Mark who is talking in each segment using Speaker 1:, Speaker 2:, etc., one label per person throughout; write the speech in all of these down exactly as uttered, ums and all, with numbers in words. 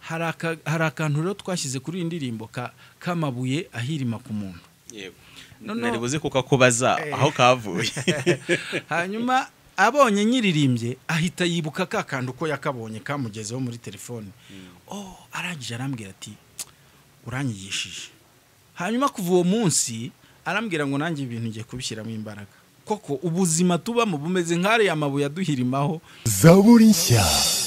Speaker 1: hari akantu rero twashyize kuri indirimbo ka kamabuye ahirima ku muntu.
Speaker 2: Yego. Nari buze kuko kubaza aho kavuye.
Speaker 1: Hanyuma abonye nyiririmbye ahita yibuka ka kantu ko yakabonye kamugezeho muri telefone. Oh, arangije arambwira ati uranyigishije. Hanyuma kuva uwo munsi arambwira ngo nanjye ibintu ngiye kubishyiramo imbaraga. Koko ubuzima tuba mu bumeze nk'are yamabuye aduhirimaho.
Speaker 3: Zaburi nshya.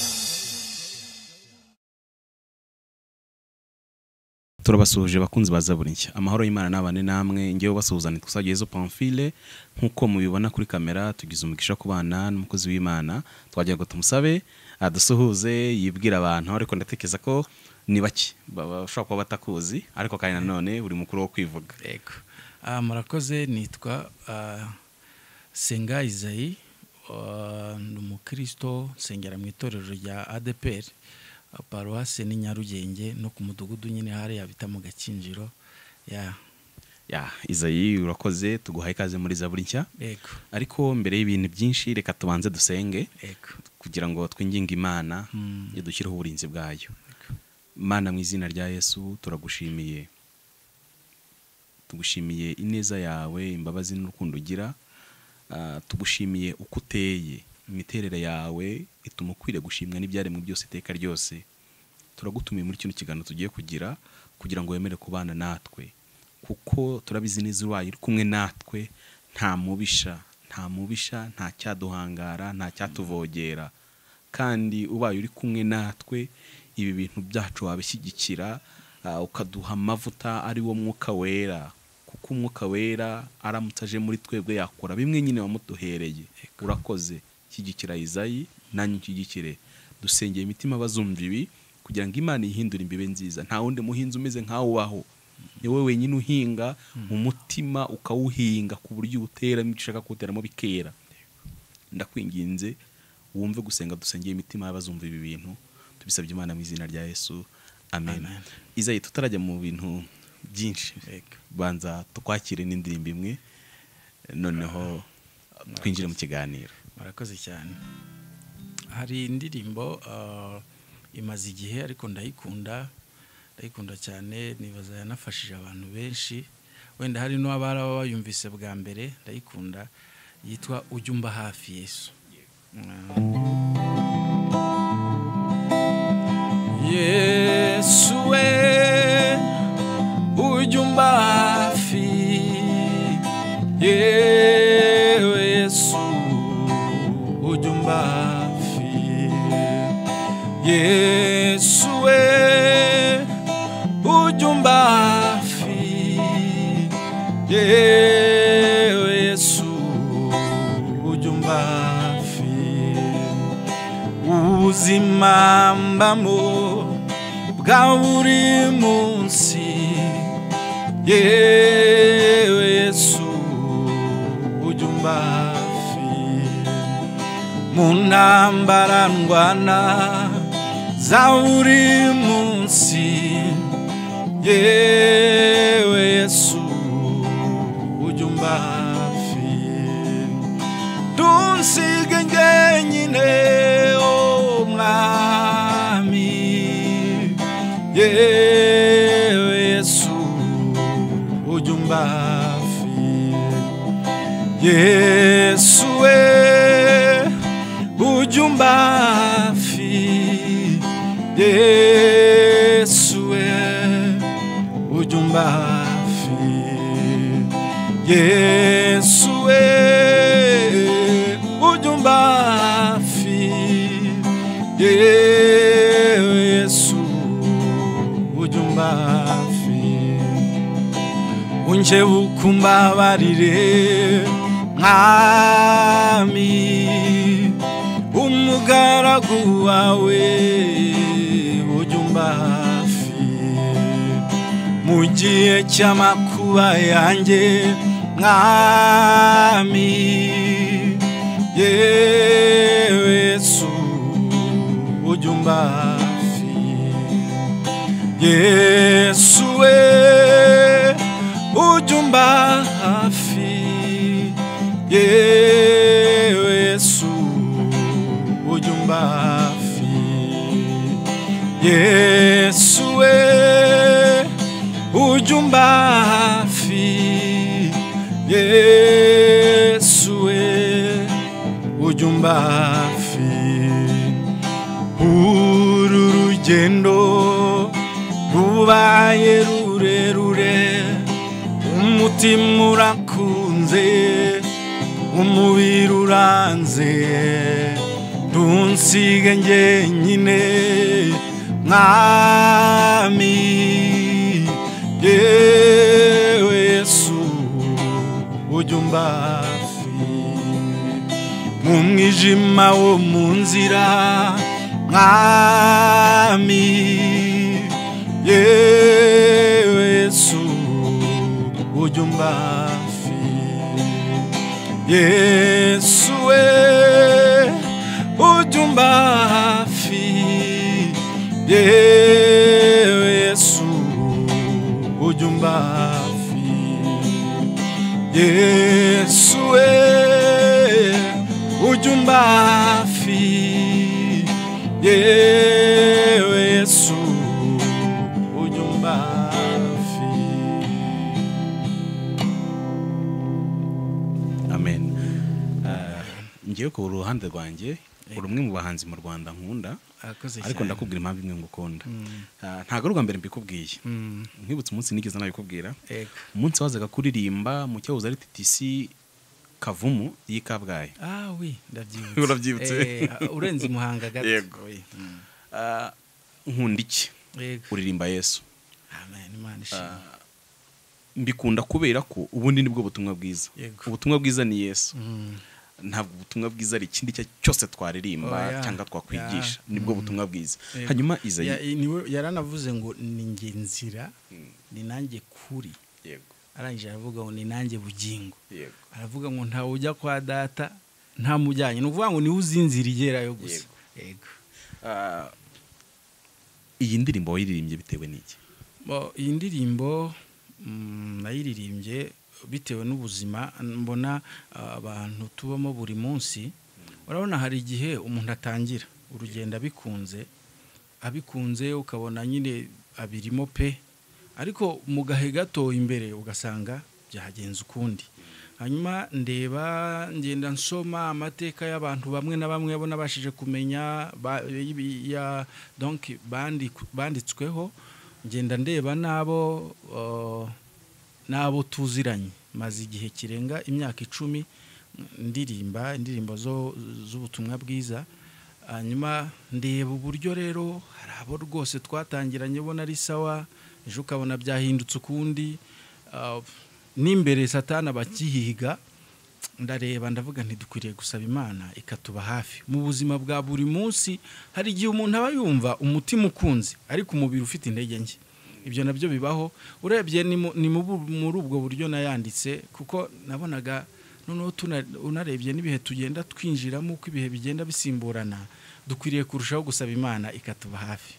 Speaker 2: Turabasuhuje bakunzi ba Zaburi nshya. Amahoro y'Imana nabane namwe, ngewe basuhuzane twasagezo Pamphile nkuko mubibona kuri kamera. Tugize umugisha kubana n'umukozi w'Imana, twagiye ngo tumusabe adusuhuze yibwira abantu, ariko ndatekereza ko ni baki bashobora kuba batakuzi, ariko kandi nanone uri mukuru wo kwivuga.
Speaker 1: Yego. Ah, murakoze. Nitwa uh, Senga Isayi, uh, n'umukristo nsengera mu itorero rya A D P R Paruwase ni Nyarugenge, no ku mudugudu nyine hari yabita mu Gakinjiro. Ya
Speaker 2: ya Isayi, urakoze, tuguhaye ikaze muri Zaburi nshya.
Speaker 1: Yego.
Speaker 2: Ariko mbere y'ibintu byinshi reka tubanze dusenge.
Speaker 1: Yego.
Speaker 2: Kugira ngo twinginge Imana
Speaker 1: hmm.
Speaker 2: yadushyireho uburinzi bwayo. Mana, mu izina rya Yesu turagushimiye, tugushimiye ineza yawe, imbabazi n'urukundo ugira. Uh, tugushimiye uko uteye, imiterere yawe ituma ukwiriye gushimwa n'ibyaremwe byose iteka ryose. Turagutumiye muri kino kiganiro tugiye kugira kugira ngo wemere kubana natwe, kuko turabizi neza ubaye uri kumwe natwe nta mubisha nta mubisha nta cyaduhangara, nta cyatuvogera. Kandi ubaye uri kumwe natwe ibi bintu byacu wabishyigikira, uh, ukaduha amavuta ari wo Mwuka Wera, kuko Umwuka Wera aramutse aje muri twebwe yakora bimwe nyine wamuduhereye. Urakoze, shyigikira Isayi, nanyu nshyigikire. Dusengeye imitima bazumva ibi kugira ngo Imana ihindure imbibe nziza. Nta wundi muhinzi umeze nkawe ubaho, ni wowe wenyine uhinga umutima ukawuhinga ku buryo uteramo ibyo ushaka kuwuteramo bikera. Ndakwinginze wumve gusenga dusengeye imitima y'abazumva ibi bintu, tubisabye Imana mu izina rya Yesu, amen, amen. Isayi, tutarajya mu bintu byinshi, banza tukwakire n'indirimbo imwe, noneho twinjire mu kiganiro.
Speaker 1: Murakoze cyane. Hari indirimbo uh, imaze igihe ariko ndayikunda ndayikunda cyane, nibaza yanafashije abantu benshi, wenda hari no abara bayumvise bwa mbere. Ndayikunda, yitwa Ujya Umba Hafi Yesu. Yesu we ujya umba hafi, Yesu ujya umba hafi, Yesu we ujya umba hafi, Yesu ujya umba hafi. Ubuzima mbamo bwa buri munsi, Yesu ujya umba hafi. Mu ntambara ndwana za buri munsi, Yesu ujya umba hafi. Tunsige njyenyine o Mwami, Yesu ujya umba hafi. Yesu we ujya umba hafi, Yesu we ujya umba hafi, Yesu we ujya umba hafi, Yesu ujya umba hafi. Unkebuka umbabarire Mwami, umugaragu wawe ujya umba hafi. Mu gihe cy'amakuba yanjye Mwami, Yesu ujya umba hafi. Yesu we ujya umba hafi, Yesu ujya umba hafi, Yesu Yesu we ujya umba hafi, Yesu we ujya umba hafi, uru rugendo rubaye rurerure, umutima urakunze, umubiri uranze, ntunsige njyenyine mwami, yewe Yesu ujya umba hafi, mu mwijima wo mu nzira mwami, yewe Yesu ujya umba hafi, Yesu we ujya umba hafi, yewe Yesu ujya umba hafi, Yesu we ujya umba hafi, yewe Yesu ujya umba hafi.
Speaker 2: Amen. Ngiye ku ruhande rwanjye uri umwe mu bahanzi mu Rwanda nkunda, ariko ndakubwira impamvu imwe ngukunda. Ntago ari ubwa mbere mbikubwiye, nkibutse umunsi nigeze nabikubwira, umunsi wazaga kuririmba mu cyahoze ari T T C Kavumu y'Ikabgayi.
Speaker 1: Ah oui, ndabyibutse.
Speaker 2: Urabyibutse?
Speaker 1: Eh, urenze Muhanga gato.
Speaker 2: Yego. Ah, nkunda iki?
Speaker 1: Yego.
Speaker 2: Uririmba Yesu.
Speaker 1: Amen, Imana ishimwe.
Speaker 2: Mbikunda kubera ko ubundi nibwo butumwa bwiza.
Speaker 1: Yego.
Speaker 2: Ubutumwa bwiza ni Yesu.
Speaker 1: Mm.
Speaker 2: Ntabwo ubutumwa bwiza ari ikindi cyose twaririmba
Speaker 1: Oh, yeah.
Speaker 2: cyangwa twakwigisha,
Speaker 1: Yeah.
Speaker 2: nibwo
Speaker 1: Mm.
Speaker 2: butumwa bwiza.
Speaker 1: Yego.
Speaker 2: Hanyuma Izayi,
Speaker 1: Ya- niwe yaranavuze ngo ni nge nzira, ni nanjye kuri.
Speaker 2: yego,
Speaker 1: Arangije aravuga ngo ni nanjye bugingo.
Speaker 2: yego,
Speaker 1: Aravuga ngo ntawe ujya kwa data nta mujyanye. Ni ukuvuga ngo niwe uzinzira igerayo gusa. Yego.
Speaker 2: Ah, iyi ndirimbo wayiririmbye bitewe n'iki?
Speaker 1: Bo, iyi ndirimbo mm, nayiririmbye bitewe n'ubuzima mbona ah, abantu tubamo buri munsi. Urabona hari igihe umuntu atangira urugendo abikunze, abikunze ukabona nyine abirimo pe, ariko mu gahe gato imbere ugasanga byagenze ukundi. Hanyuma ndeba ngenda nsoma amateka y'abantu bamwe na bamwe abo nabashije kumenya ba, ya, donc bandi banditsweho, ngenda ndeba nabo uh, nabo tuziranye, maze igihe kirenga imyaka icumi ndirimba indirimbo zo z'ubutumwa bwiza. Hanyuma ndeba uburyo rero hari abo rwose twatangiranye bona ari sawa, ejo ukabona byahindutse ukundi, uh, n'imbere Satana bakihiga. Ndareba ndavuga ntidukwiriye gusaba Imana ikatuba hafi mu buzima bwa buri munsi. Hari igihe umuntu aba yumva umutima ukunze ariko umubiri ufite intege nke, ibyo nabyo bibaho. Urebye ni muri ubwo buryo nayanditse, kuko nabonaga noneho unarebye n'ibihe tugenda twinjiramo, uko ibihe bigenda bisimburana, dukwiriye kurushaho gusaba Imana ikatuba hafi.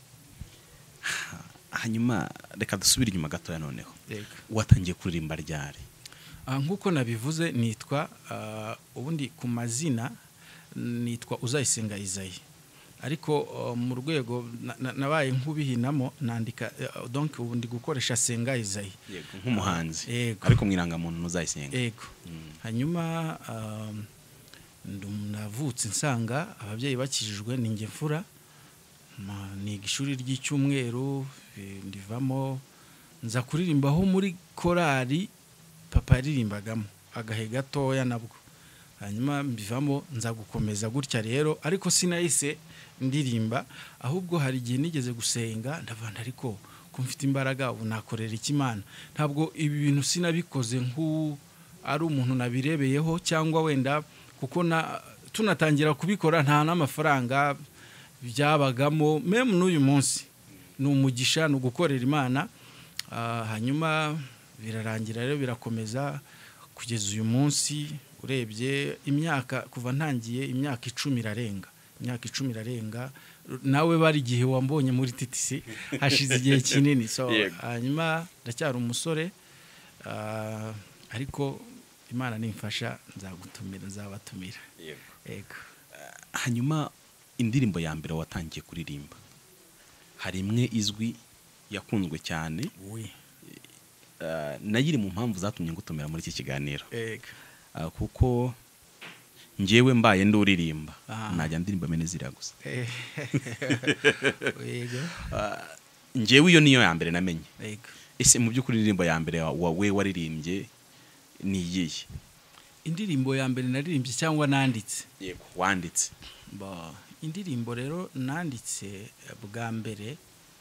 Speaker 2: Hanyuma reka dusubire inyuma gatoya noneho.
Speaker 1: Yego.
Speaker 2: Watangiye kuririmba ryari?
Speaker 1: Ah, nkuko nabivuze nitwa uh, ubundi ku mazina nitwa Uzayisenga Izayi, ariko uh, mu rwego nabaye na, nkubihinamo nandika uh, donc ubundi gukoresha Senga Izayi.
Speaker 2: Yego, nk'umuhanzi.
Speaker 1: Uh,
Speaker 2: ariko mwiranga muntu Uzayisenga.
Speaker 1: Yego. Mm. Hanyuma uh, ndumnavutse nsanga ababyeyi bakijijwe ninge mfura, ni igishuri ry'icyumweru ndivamo nza kuririmbaho muri korali papa yaririmbagamo agahe gatoya nabwo. Hanyuma mbivamo nza gukomeza gutya rero, ariko sinahise ndirimba, ahubwo hari igihe nigeze gusenga ndavanda ariko ko mfite imbaraga ubu nakorera ikimana. Ntabwo ibi bintu sinabikoze nku ari umuntu nabirebeyeho cyangwa wenda kuko na tunatangira kubikora nta n'amafaranga byabagamo. Meme n'uyu munsi ni umugisha no gukorera Imana. Uh, hanyuma birarangira rero birakomeza kugeza uyu munsi. Urebye imyaka kuva ntangiye imyaka icumi irarenga, imyaka icumi irarenga. Nawe bari igihe wambonye muri T T C hashize igihe kinini. So hanyuma ndacyari umusore, uh, ariko Imana nimfasha nzagutumira nzabatumira. Yego.
Speaker 2: Hanyuma indirimbo ya mbere watangiye kuririmba hari imwe izwi yakunzwe cyane
Speaker 1: oui
Speaker 2: uh, nayiri mu mpamvu zatumye ngutumira muri iki kiganiro
Speaker 1: ega
Speaker 2: uh, kuko njyewe mbaye nduririmba
Speaker 1: Aha.
Speaker 2: najya ndirimba mene zira gusa
Speaker 1: ega
Speaker 2: uh, njyewe iyo niyo ya mbere namenye
Speaker 1: ega
Speaker 2: ese mu by'ukuri indirimbo ya mbere wawe waririmbye ni iyihe
Speaker 1: indirimbo ya mbere naririmbye cyangwa nanditse
Speaker 2: yego wanditse
Speaker 1: ba indirimbo rero nanditse bwa mbere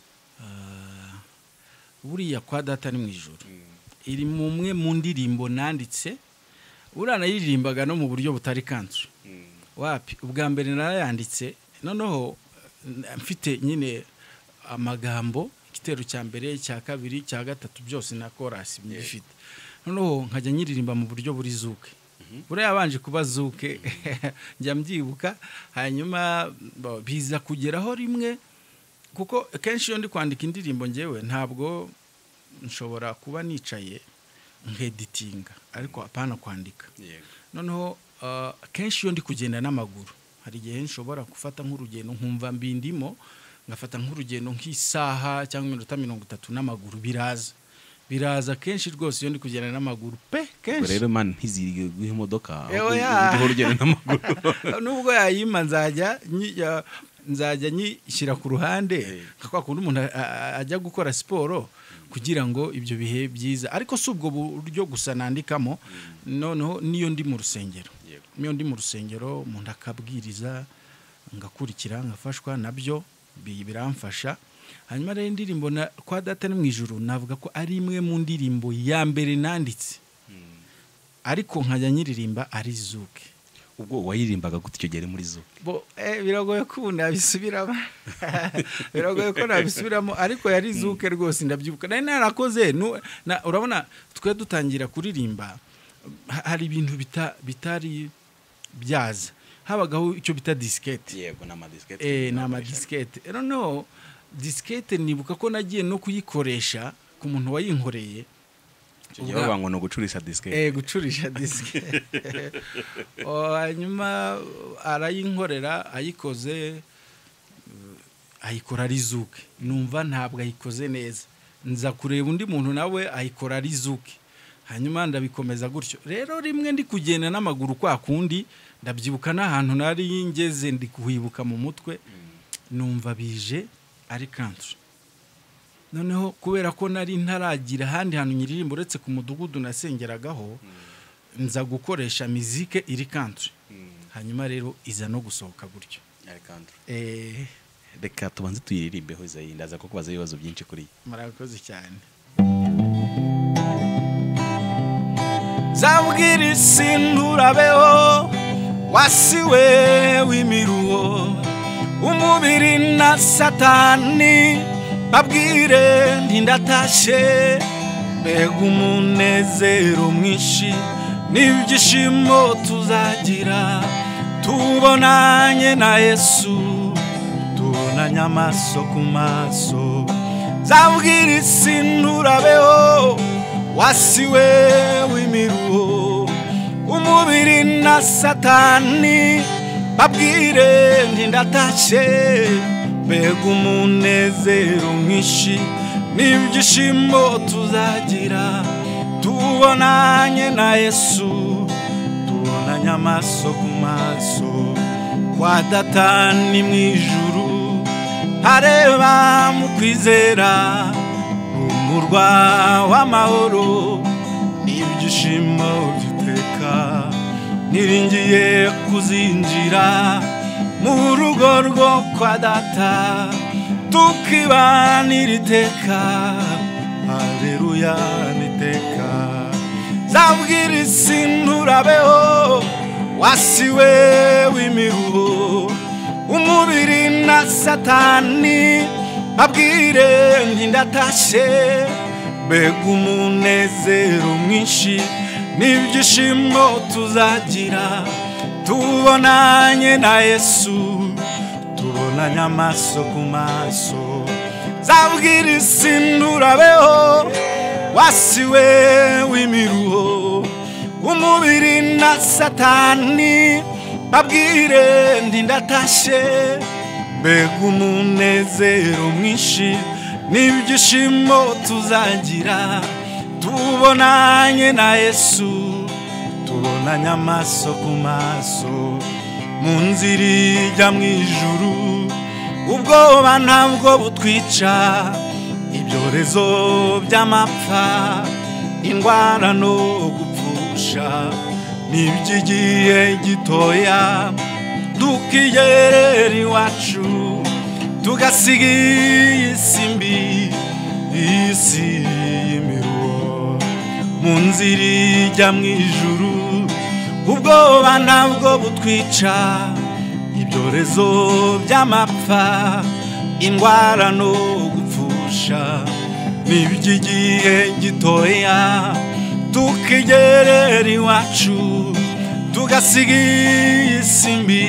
Speaker 1: uh, buriya kwa data ni mu ijuru iri mu mwe mu ndirimbo nanditse uranayiririmbaga no mu buryo butari kanzu wapi ubwa mbere narayanditse noneho mfite nyine amagambo igitero cya mbere cya kabiri cya gatatu byose na chorus bifite noneho nkajya nyiririmba mu buryo buri zuke buriya yabanje kuba zuke njya mbyibuka hanyuma biza kugeraho rimwe kuko kenshi iyo ndi kwandika indirimbo ngewe ntabwo nshobora kuba nicaye nkeditinga ariko apana kwandika noneho kenshi iyo ndi kugenda n'amaguru hari igihe nshobora gufata nk'urugendo nkumva mbindimo ngafata nk'urugendo nk'isaha cyangwa iminota mirongo itatu n'amaguru biraza biraza kenshi rwose iyo ndi kugenda n'amaguru pe kenshi
Speaker 2: rero man ntizirige guhimodoka
Speaker 1: aho
Speaker 2: urugendo n'amaguru
Speaker 1: nubwo yayima nzajya nzajya nyishyira ku ruhande kwa kundi umuntu ajya gukora siporo kugira ngo ibyo bihe byiza ariko si ubwo buryo gusa nandikamo noneho niyo ndi mu rusengero niyo ndi mu rusengero umuntu akabwiriza ngakurikira ngafashwa nabyo biramfasha hanyuma rero indirimbo na kwa data ni mu ijuru navuga ko ari imwe mu ndirimbo ya mbere nanditse ariko nkajya nyiririmba ari zuke
Speaker 2: ubwo wayirimbaga gute icyo gihe muri zuke
Speaker 1: bo eh biragoye ko nabisubiramo biragoye ko nabisubiramo ariko yari zuke rwose ndabyibuka nari narakoze urabona twe dutangira kuririmba hari ibintu bitari byaza habagaho icyo bita diskete
Speaker 2: yego nama diskete
Speaker 1: eh nama diskete noneho diskete nibuka ko nagiye no kuyikoresha ku muntu wayinkoreye
Speaker 2: ubwo bango no gucurisha diskete
Speaker 1: eh gucurisha diskete hanyuma arayinkorera ayikoze ayikora rizuke numva ntabwo ayikoze neza nza kureba undi muntu nawe ayikora rizuke hanyuma ndabikomeza gutyo rero rimwe ndi kugenda n'amaguru kwa kundi ndabyibuka n'ahantu nari ngeze ndi kuhibuka mu mutwe numva bije ari country noneho kubera ko nari ntaragira handi hantu nyiririmbo uretse ku mudugudu nasengeragaho nza gukoresha muzike iri country hanyuma rero iza no gusohoka gutyo
Speaker 2: ari country
Speaker 1: eh
Speaker 2: reka tubanze tuyiririmbeho izayi ndaza ko kubaza ibibazo byinshi kuri
Speaker 1: murakoze cyane zabwira isindurabeho wasiwe w'imiruho umubiri na satani babwire ntindatashe mbega umunezero mwinshi n'ibyishimo tuzagira tubonanye na Yesu tubonanye amaso ku maso zabwira isindurabeho wasiwe w'imiruho umubiri na satani babwire ntindatashe mbega umunezero mwinshi n'ibyishimo tuzagira tubonanye na Yesu tubonanye amaso ku maso kwa data ni mu ijuru areba mu kwizera umurwa w'amahoro n'ibyishimo by'iteka niringiye kuzinjira mu rugo rwo kwa data tukibanira iteka haleluya niteka zabwira isindurabeho wasiwe w'imiruho umubiri na satani babwire ntindatashe mbega umunezero mwinshi n'ibyishimo tuzagira tubonanye na Yesu tubonanye amaso ku maso zabwira isindurabeho wasiwe w'imiruho umubiri na satani babwire ntindatashe mbega umunezero mwinshi n'ibyishimo tuzagira tubonanye na Yesu tubonanye amaso ku maso mu nzira ijya mu ijuru ubwoba ntabwo butwica ibyorezo by'amapfa indwara no gupfusha n'iby'igihe gitoya tukigerera iwacu tugasiga isi mbi isi y'imiruho mu nzira ijya mu ijuru ubwoba ntabwo butwica ibyorezo by'amapfa indwara no gupfusha n'iby'igihe gitoya tukigerera iwacu tugasiga isi mbi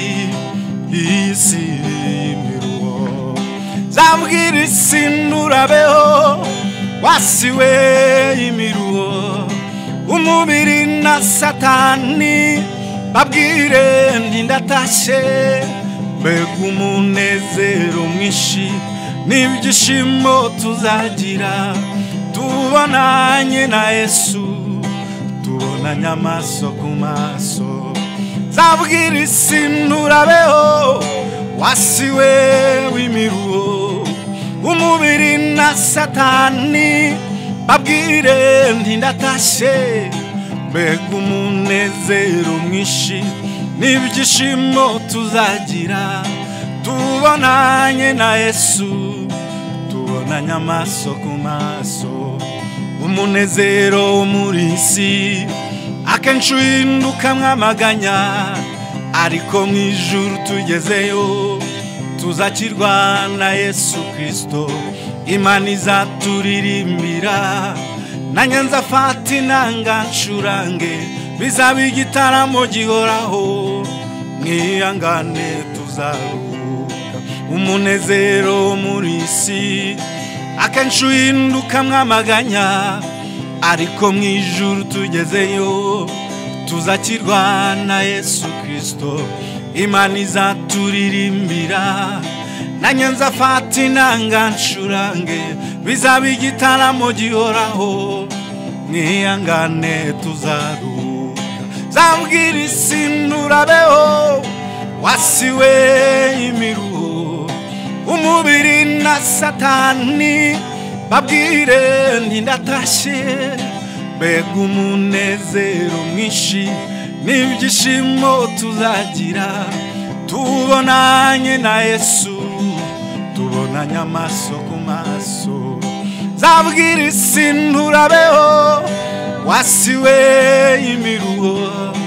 Speaker 1: isi y'imiruho zabwira isi nturabeho wasiwe imiruho umubiri na satani babwire ndi ndatashe mbega umunezero mwinshi n'ibyishimo tuzagira tubonanye na Yesu tubonanye amaso ku maso zabwira isi nturabeho wasiwe w'imiruho umubiri na satani babwire ndi ndatashe mbega umunezero mwinshi n'ibyishimo tuzagira tubonanye na Yesu tubonanye amaso ku maso umunezero muri isi akenshi uhinduka mwamaganya ariko mu ijuru tugezeyo tuzakirwa na Yesu Kristo Imana izaturirimbira nanjye nzafata inanga ncurange bizaba igitaramo gihoraho mwihangane tuzaruhuka umunezero muri isi akenshi uhinduka mwamaganya ariko mu ijuru tugezeyo tuzakirwa na Yesu Kristo Imana izaturirimbira nanjye nzafata inanga ncurange bizaba igitaramo gihoraho mwihangane tuzaruhuka zabwira isi nturabeho wasiwe imiruho umubiri na satani babwire ndi ndatashe mbega umunezero mwinshi n'ibyishimo tuzagira tubonanye na Yesu tubonanye amaso ku maso zabwira isi nturabeho wasiwe imiruho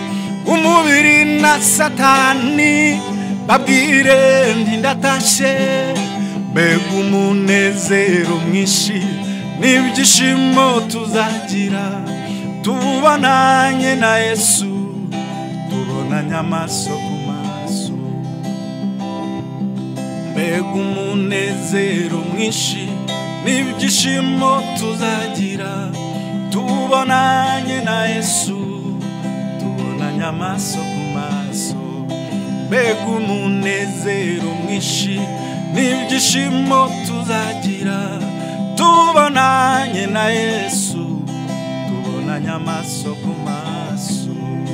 Speaker 1: umubiri na satani babwire ndi ndatashe mbega umunezero mwinshi n'ibyishimo tuzagira tubonanye na Yesu tubonanye amaso ku maso mbega umunezero mwinshi n'ibyishimo tuzagira tubonanye na Yesu tubonanye amaso ku maso mbega umunezero mwinshi n'ibyishimo tuzagira tubonanye na Yesu tubonanye amaso ku maso.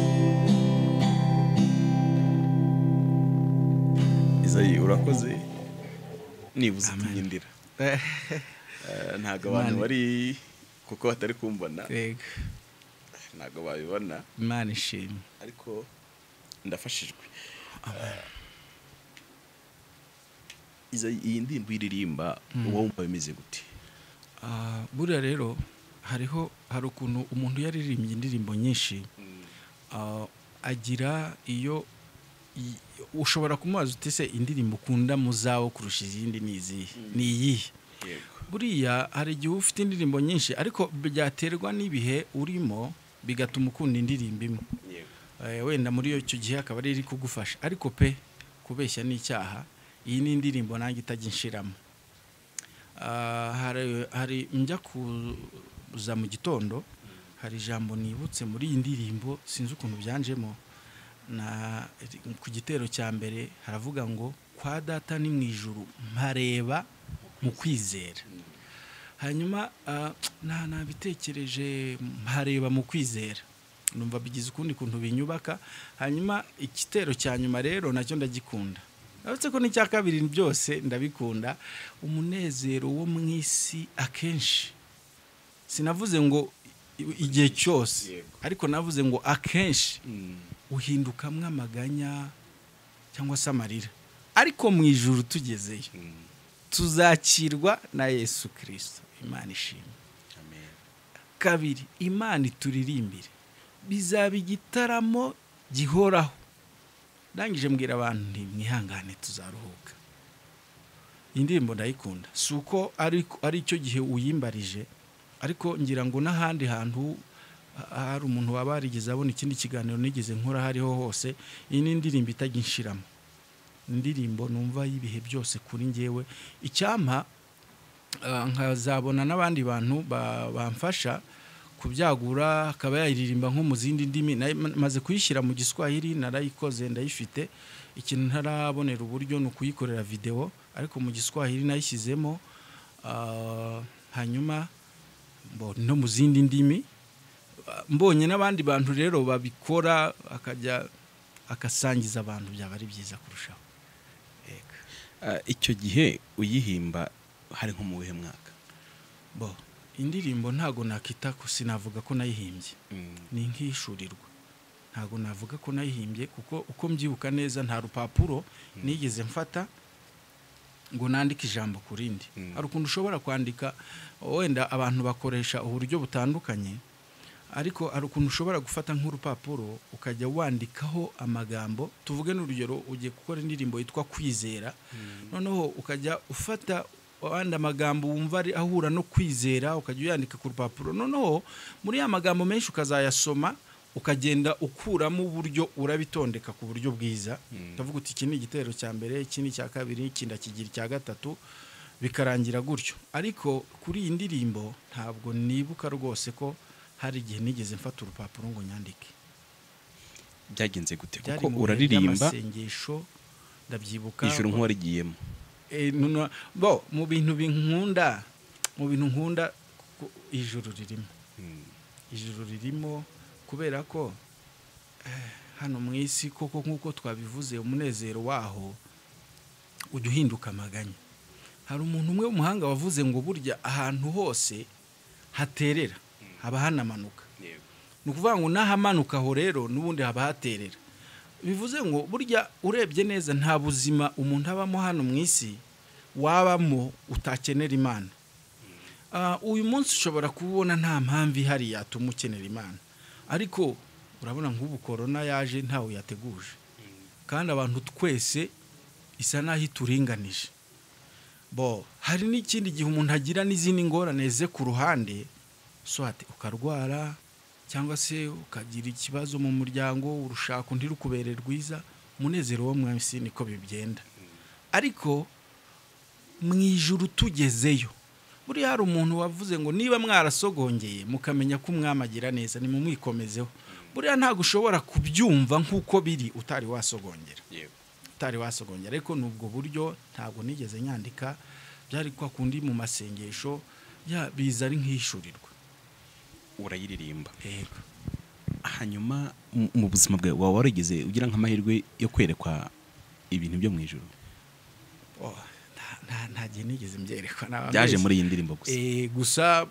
Speaker 2: Izayi urakoze nibuze tunyindira ntago abantu bari kuko batari kumbona ntago babibona
Speaker 1: Imana ishimwe
Speaker 2: ariko ndafashijwe. Izayi iyi ndirimbo iririmba wumva bimeze gute?
Speaker 1: Ah buriya rero hariho hari ukuntu umuntu yaririmbye indirimbo nyinshi agira iyo ushobora kumubaza uti se indirimbo ukunda muzawo kurusha izindi nizihe ni iyihe? Buriya hari igihe ufite indirimbo nyinshi ariko byaterwa n'ibihe urimo bigatuma ukunda indirimbo imwe wenda muri icyo gihe akaba ari iri kugufasha ariko pe kubeshya n'icyaha iyi ni indirimbo nanjye itajya inshiramo. hari hari njya kuza mu gitondo hari ijambo nibutse muri iyi ndirimbo sinzi ukuntu byanjemo na ku gitero cya mbere haravuga ngo kwa data ni mu ijuru mpareba mu kwizera. Hanyuma nta nabitekereje mpareba mu kwizera, numva bigize ukundi kuntu binyubaka. Hanyuma igitero cya nyuma rero nacyo ndagikunda, uretse ko n'icya kabiri byose ndabikunda. Umunezero wo mu isi akenshi, sinavuze ngo igihe cyose, ariko navuze ngo akenshi uhindukamwe amaganya cyangwa se amarira, ariko mu ijuru tugezeyo tuzakirwa na Yesu Kristo. Imana ishimwe.
Speaker 2: Amen.
Speaker 1: Kabiri, Imana ituririmbire, bizaba igitaramo gihoraho. Ndangije mbwira abantu nti mwihangane tuzaruhuka. Indirimbo ndayikunda, suko ari ari cyo gihe uyimbarije, ariko ngira ngo n'ahandi hantu hari umuntu wabarigeze abona ikindi kiganiro nigeze nkora hariho hose. Iyi ni indirimbo itaginshiramo, indirimbo numva y'ibihe byose kuri ngewe. Icyampa nkazabona n'abandi bantu bamfasha kubyagura, akaba yayiririmba nko mu zindi ndimi. Maze kuyishyira mu Giswahili, narayikoze ndayifite. Ikintu ntarabonera uburyo ni ukuyikorera video, ariko mu Giswahili nayishyizemo. Hanyuma no mu zindi ndimi mbonye n'abandi bantu rero babikora, akajya akasangiza abantu, byaba ari byiza kurushaho.
Speaker 2: Icyo gihe uyihimba hari nko mu wihe mwaka?
Speaker 1: Bo indirimbo ntago nakita ko sinavuga ko nayihimbye, ni nkishurirwa. Ntago navuga ko nayihimbye kuko uko mbyibuka neza nta rupapuro nigeze mfata ngo nandike ijambo kurindi. Hari ukuntu ushobora kwandika, wenda abantu bakoresha uburyo butandukanye, ariko hari ukuntu ushobora gufata nk'urupapuro ukajya wandikaho amagambo. Tuvuge n'urugero, ugiye gukora indirimbo yitwa Kwizera, noneho ukajya ufata wanda amagambo wumva ari ahura no kwizera, ukajya uyandika ku rupapuro. Noneho muri ya magambo menshi ukazayasoma, ukagenda ukuramo uburyo urabitondeka ku buryo bwiza. Ndavuga uti iki ni igitero cya mbere, iki ni cya kabiri, iki ndakigira cya gatatu, bikarangira gutyo. Ariko kuri iyi ndirimbo ntabwo nibuka rwose ko hari igihe nigeze mfata urupapuro ngo nyandike.
Speaker 2: Byagenze gute? Kuko uraririmba
Speaker 1: amasengesho, ndabyibuka
Speaker 2: ijuru nk'warigiyemo.
Speaker 1: Eh no bo mu bintu binkunda, mu bintu nkunda ijuru ririmo. Ijuru ririmo kubera ko hano mu isi koko nkuko twabivuze, umunezero waho ujya uhinduka amaganya. Hari umuntu umwe w'umuhanga wavuze ngo burya ahantu hose haterera haba hanamanuka. Ni ukuvuga ngo n'ahamanuka ho rero n'ubundi haba haterera. Bivuze ngo burya urebye neza nta buzima umuntu abamo hano mu isi wabamo utakenera Imana. Uyu munsi ushobora kubona nta mpamvu ihari yatuma ukenera Imana, ariko urabona nk'ubu corona yaje ntawe yateguje, kandi abantu twese isa naho ituringanije. Bo hari n'ikindi gihe umuntu agira n'izindi ngorane ze ku ruhande, so ati ukarwara cyangwa se ukagira ikibazo mu muryango, urushaka undi rukubere rwiza. Umunezero wo mu isi niko bibyenda, ariko mu ijuru tugezeyo, buri hari umuntu wavuze ngo niba mwarasogongeye mukamenya ko umwami agira neza ni mumwikomezeho. Buriya ntago ushobora kubyumva nk'uko biri utari wasogongera, utari wasogongera. Ariko nubwo buryo ntago nigeze nyandika, byari kwa kundi mu masengesho ya biza ari nkishurirwa.
Speaker 2: Urayiririmba.
Speaker 1: Yego.
Speaker 2: Hanyuma mu buzima bwawe wawe warigeze ugira nk'amahirwe yo kwerekwa ibintu byo mu ijuru?
Speaker 1: Oh, nta nta gihe nigeze mbyerekwa nawe.
Speaker 2: Byaje muri iyi ndirimbo gusa.
Speaker 1: Eh gusa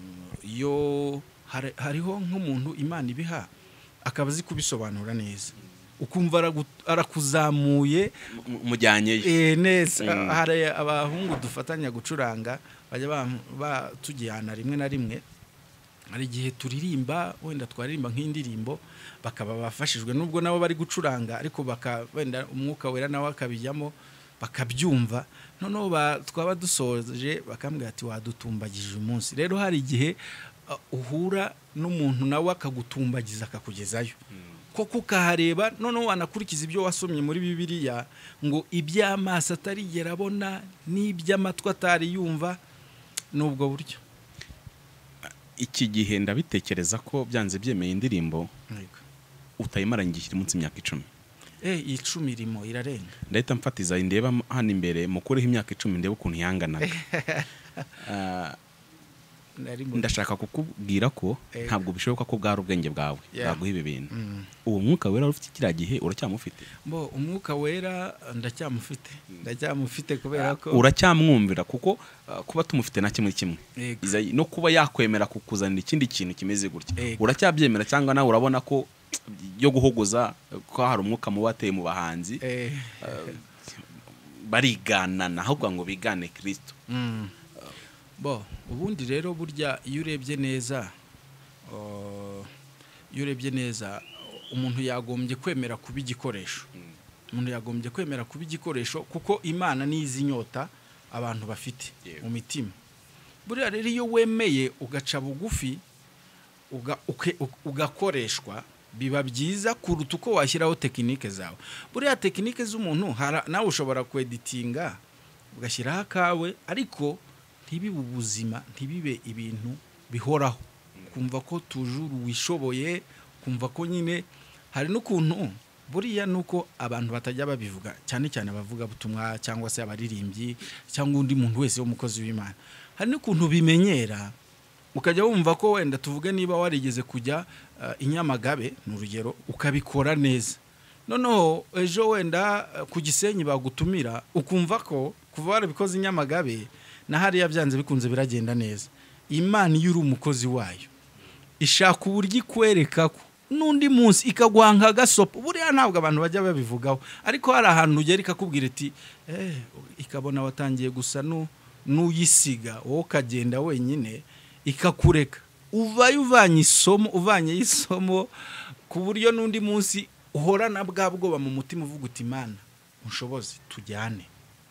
Speaker 1: yo hariho nk'umuntu Imana ibiha akabazi kubisobanura neza, ukumva arakuzamuye
Speaker 2: mujyanye
Speaker 1: eh neza. Hari abahungu dufatanya gucuranga bajya batugihana rimwe na rimwe. Hari igihe turirimba, wenda twaririmba nk'indirimbo bakaba bafashijwe nubwo nabo bari gucuranga, ariko baka wenda umwuka wera nawe akabijyamo bakabyumva. Noneho twaba dusoje bakambwira ati wadutumbagije umunsi. Rero hari igihe uhura n'umuntu nawe akagutumbagiza akakugezayo, koko ukahareba. Noneho wanakurikiza ibyo wasomye muri Bibiliya ngo iby'amaso atarigera abona n'iby'amatwi atari yumva. Nubwo buryo
Speaker 2: iki gihe ndabitekereza ko byanze byemeye indirimbo utayimaranye igihe munsi imyaka icumi.
Speaker 1: eh icumi irimo irarenga
Speaker 2: ndahita mfatiza indeba hano imbere mukureho imyaka icumi ndebe ukuntu yanganaga. Ah,
Speaker 1: nari mu
Speaker 2: ndashaka kukubwira ko
Speaker 1: Eh.
Speaker 2: ntabwo bishoboka ko bwari ubwenge bwawe
Speaker 1: Yeah.
Speaker 2: bwaguha ibi bintu.
Speaker 1: Mm.
Speaker 2: uwo mwuka wera wari ufite kiriya gihe uracyamufite?
Speaker 1: bo umwuka wera ndacyamufite ndacyamufite kubera ko
Speaker 2: uracyamwumvira kuko uh, kuba tumufite na kimwe kimwe
Speaker 1: Yego.
Speaker 2: Iza- no kuba yakwemera kukuzanira ikindi kintu kimeze gutya
Speaker 1: Yego.
Speaker 2: uracyabyemera cyangwa nawe urabona ko yo guhogoza ko hari umwuka mubi wateye mu bahanzi
Speaker 1: eh
Speaker 2: bariganana ahubwo ngo bigane Kristo?
Speaker 1: mm. bo ubundi rero burya iyo urebye neza uh, iyo urebye neza umuntu yagombye kwemera kuba igikoresho umuntu yagombye kwemera kuba igikoresho kuko Imana nizi nyota abantu bafite
Speaker 2: Yego.
Speaker 1: mu mitima. Buriya rero iyo wemeye ugaca bugufi uga, uke, ugakoreshwa biba byiza kuruta uko washyiraho tekinike zawe. Buriya tekinike z'umuntu hara- nawe ushobora kweditinga ugashyiraho akawe ariko ntibibe ubuzima ntibibe ibintu bihoraho kumva ko tujuru wishoboye kumva ko nyine hari n'ukuntu buriya nuko abantu batajya babivuga cyane cyane abavuga butumwa cyangwa se abaririmbyi cyangwa undi muntu wese w'umukozi w'Imana. Hari n'ukuntu bimenyera ukajya wumva ko wenda tuvuge niba warigeze kujya uh, inyamagabe mu rugero ukabikora neza noneho ejo wenda uh, ku Gisenyi bagutumira ukumva ko kuva warabikoze inyamagabe na hariya byanze bikunze biragenda neza. Imana iyo uri umukozi wayo ishaka uburyo ikwereka ko n'undi munsi ikagwanka gasopo buriya ntabwo abantu bajya babivugaho ariko hari ahantu ugera ikakubwira iti eh ikabona watangiye gusa nu nuyisiga wowe kagenda wenyine ikakureka uvaye uvanye isomo uvanye isomo ku buryo n'undi munsi uhorana bwa bwoba mu mutima uvuga uti Imana unshoboze tujyane.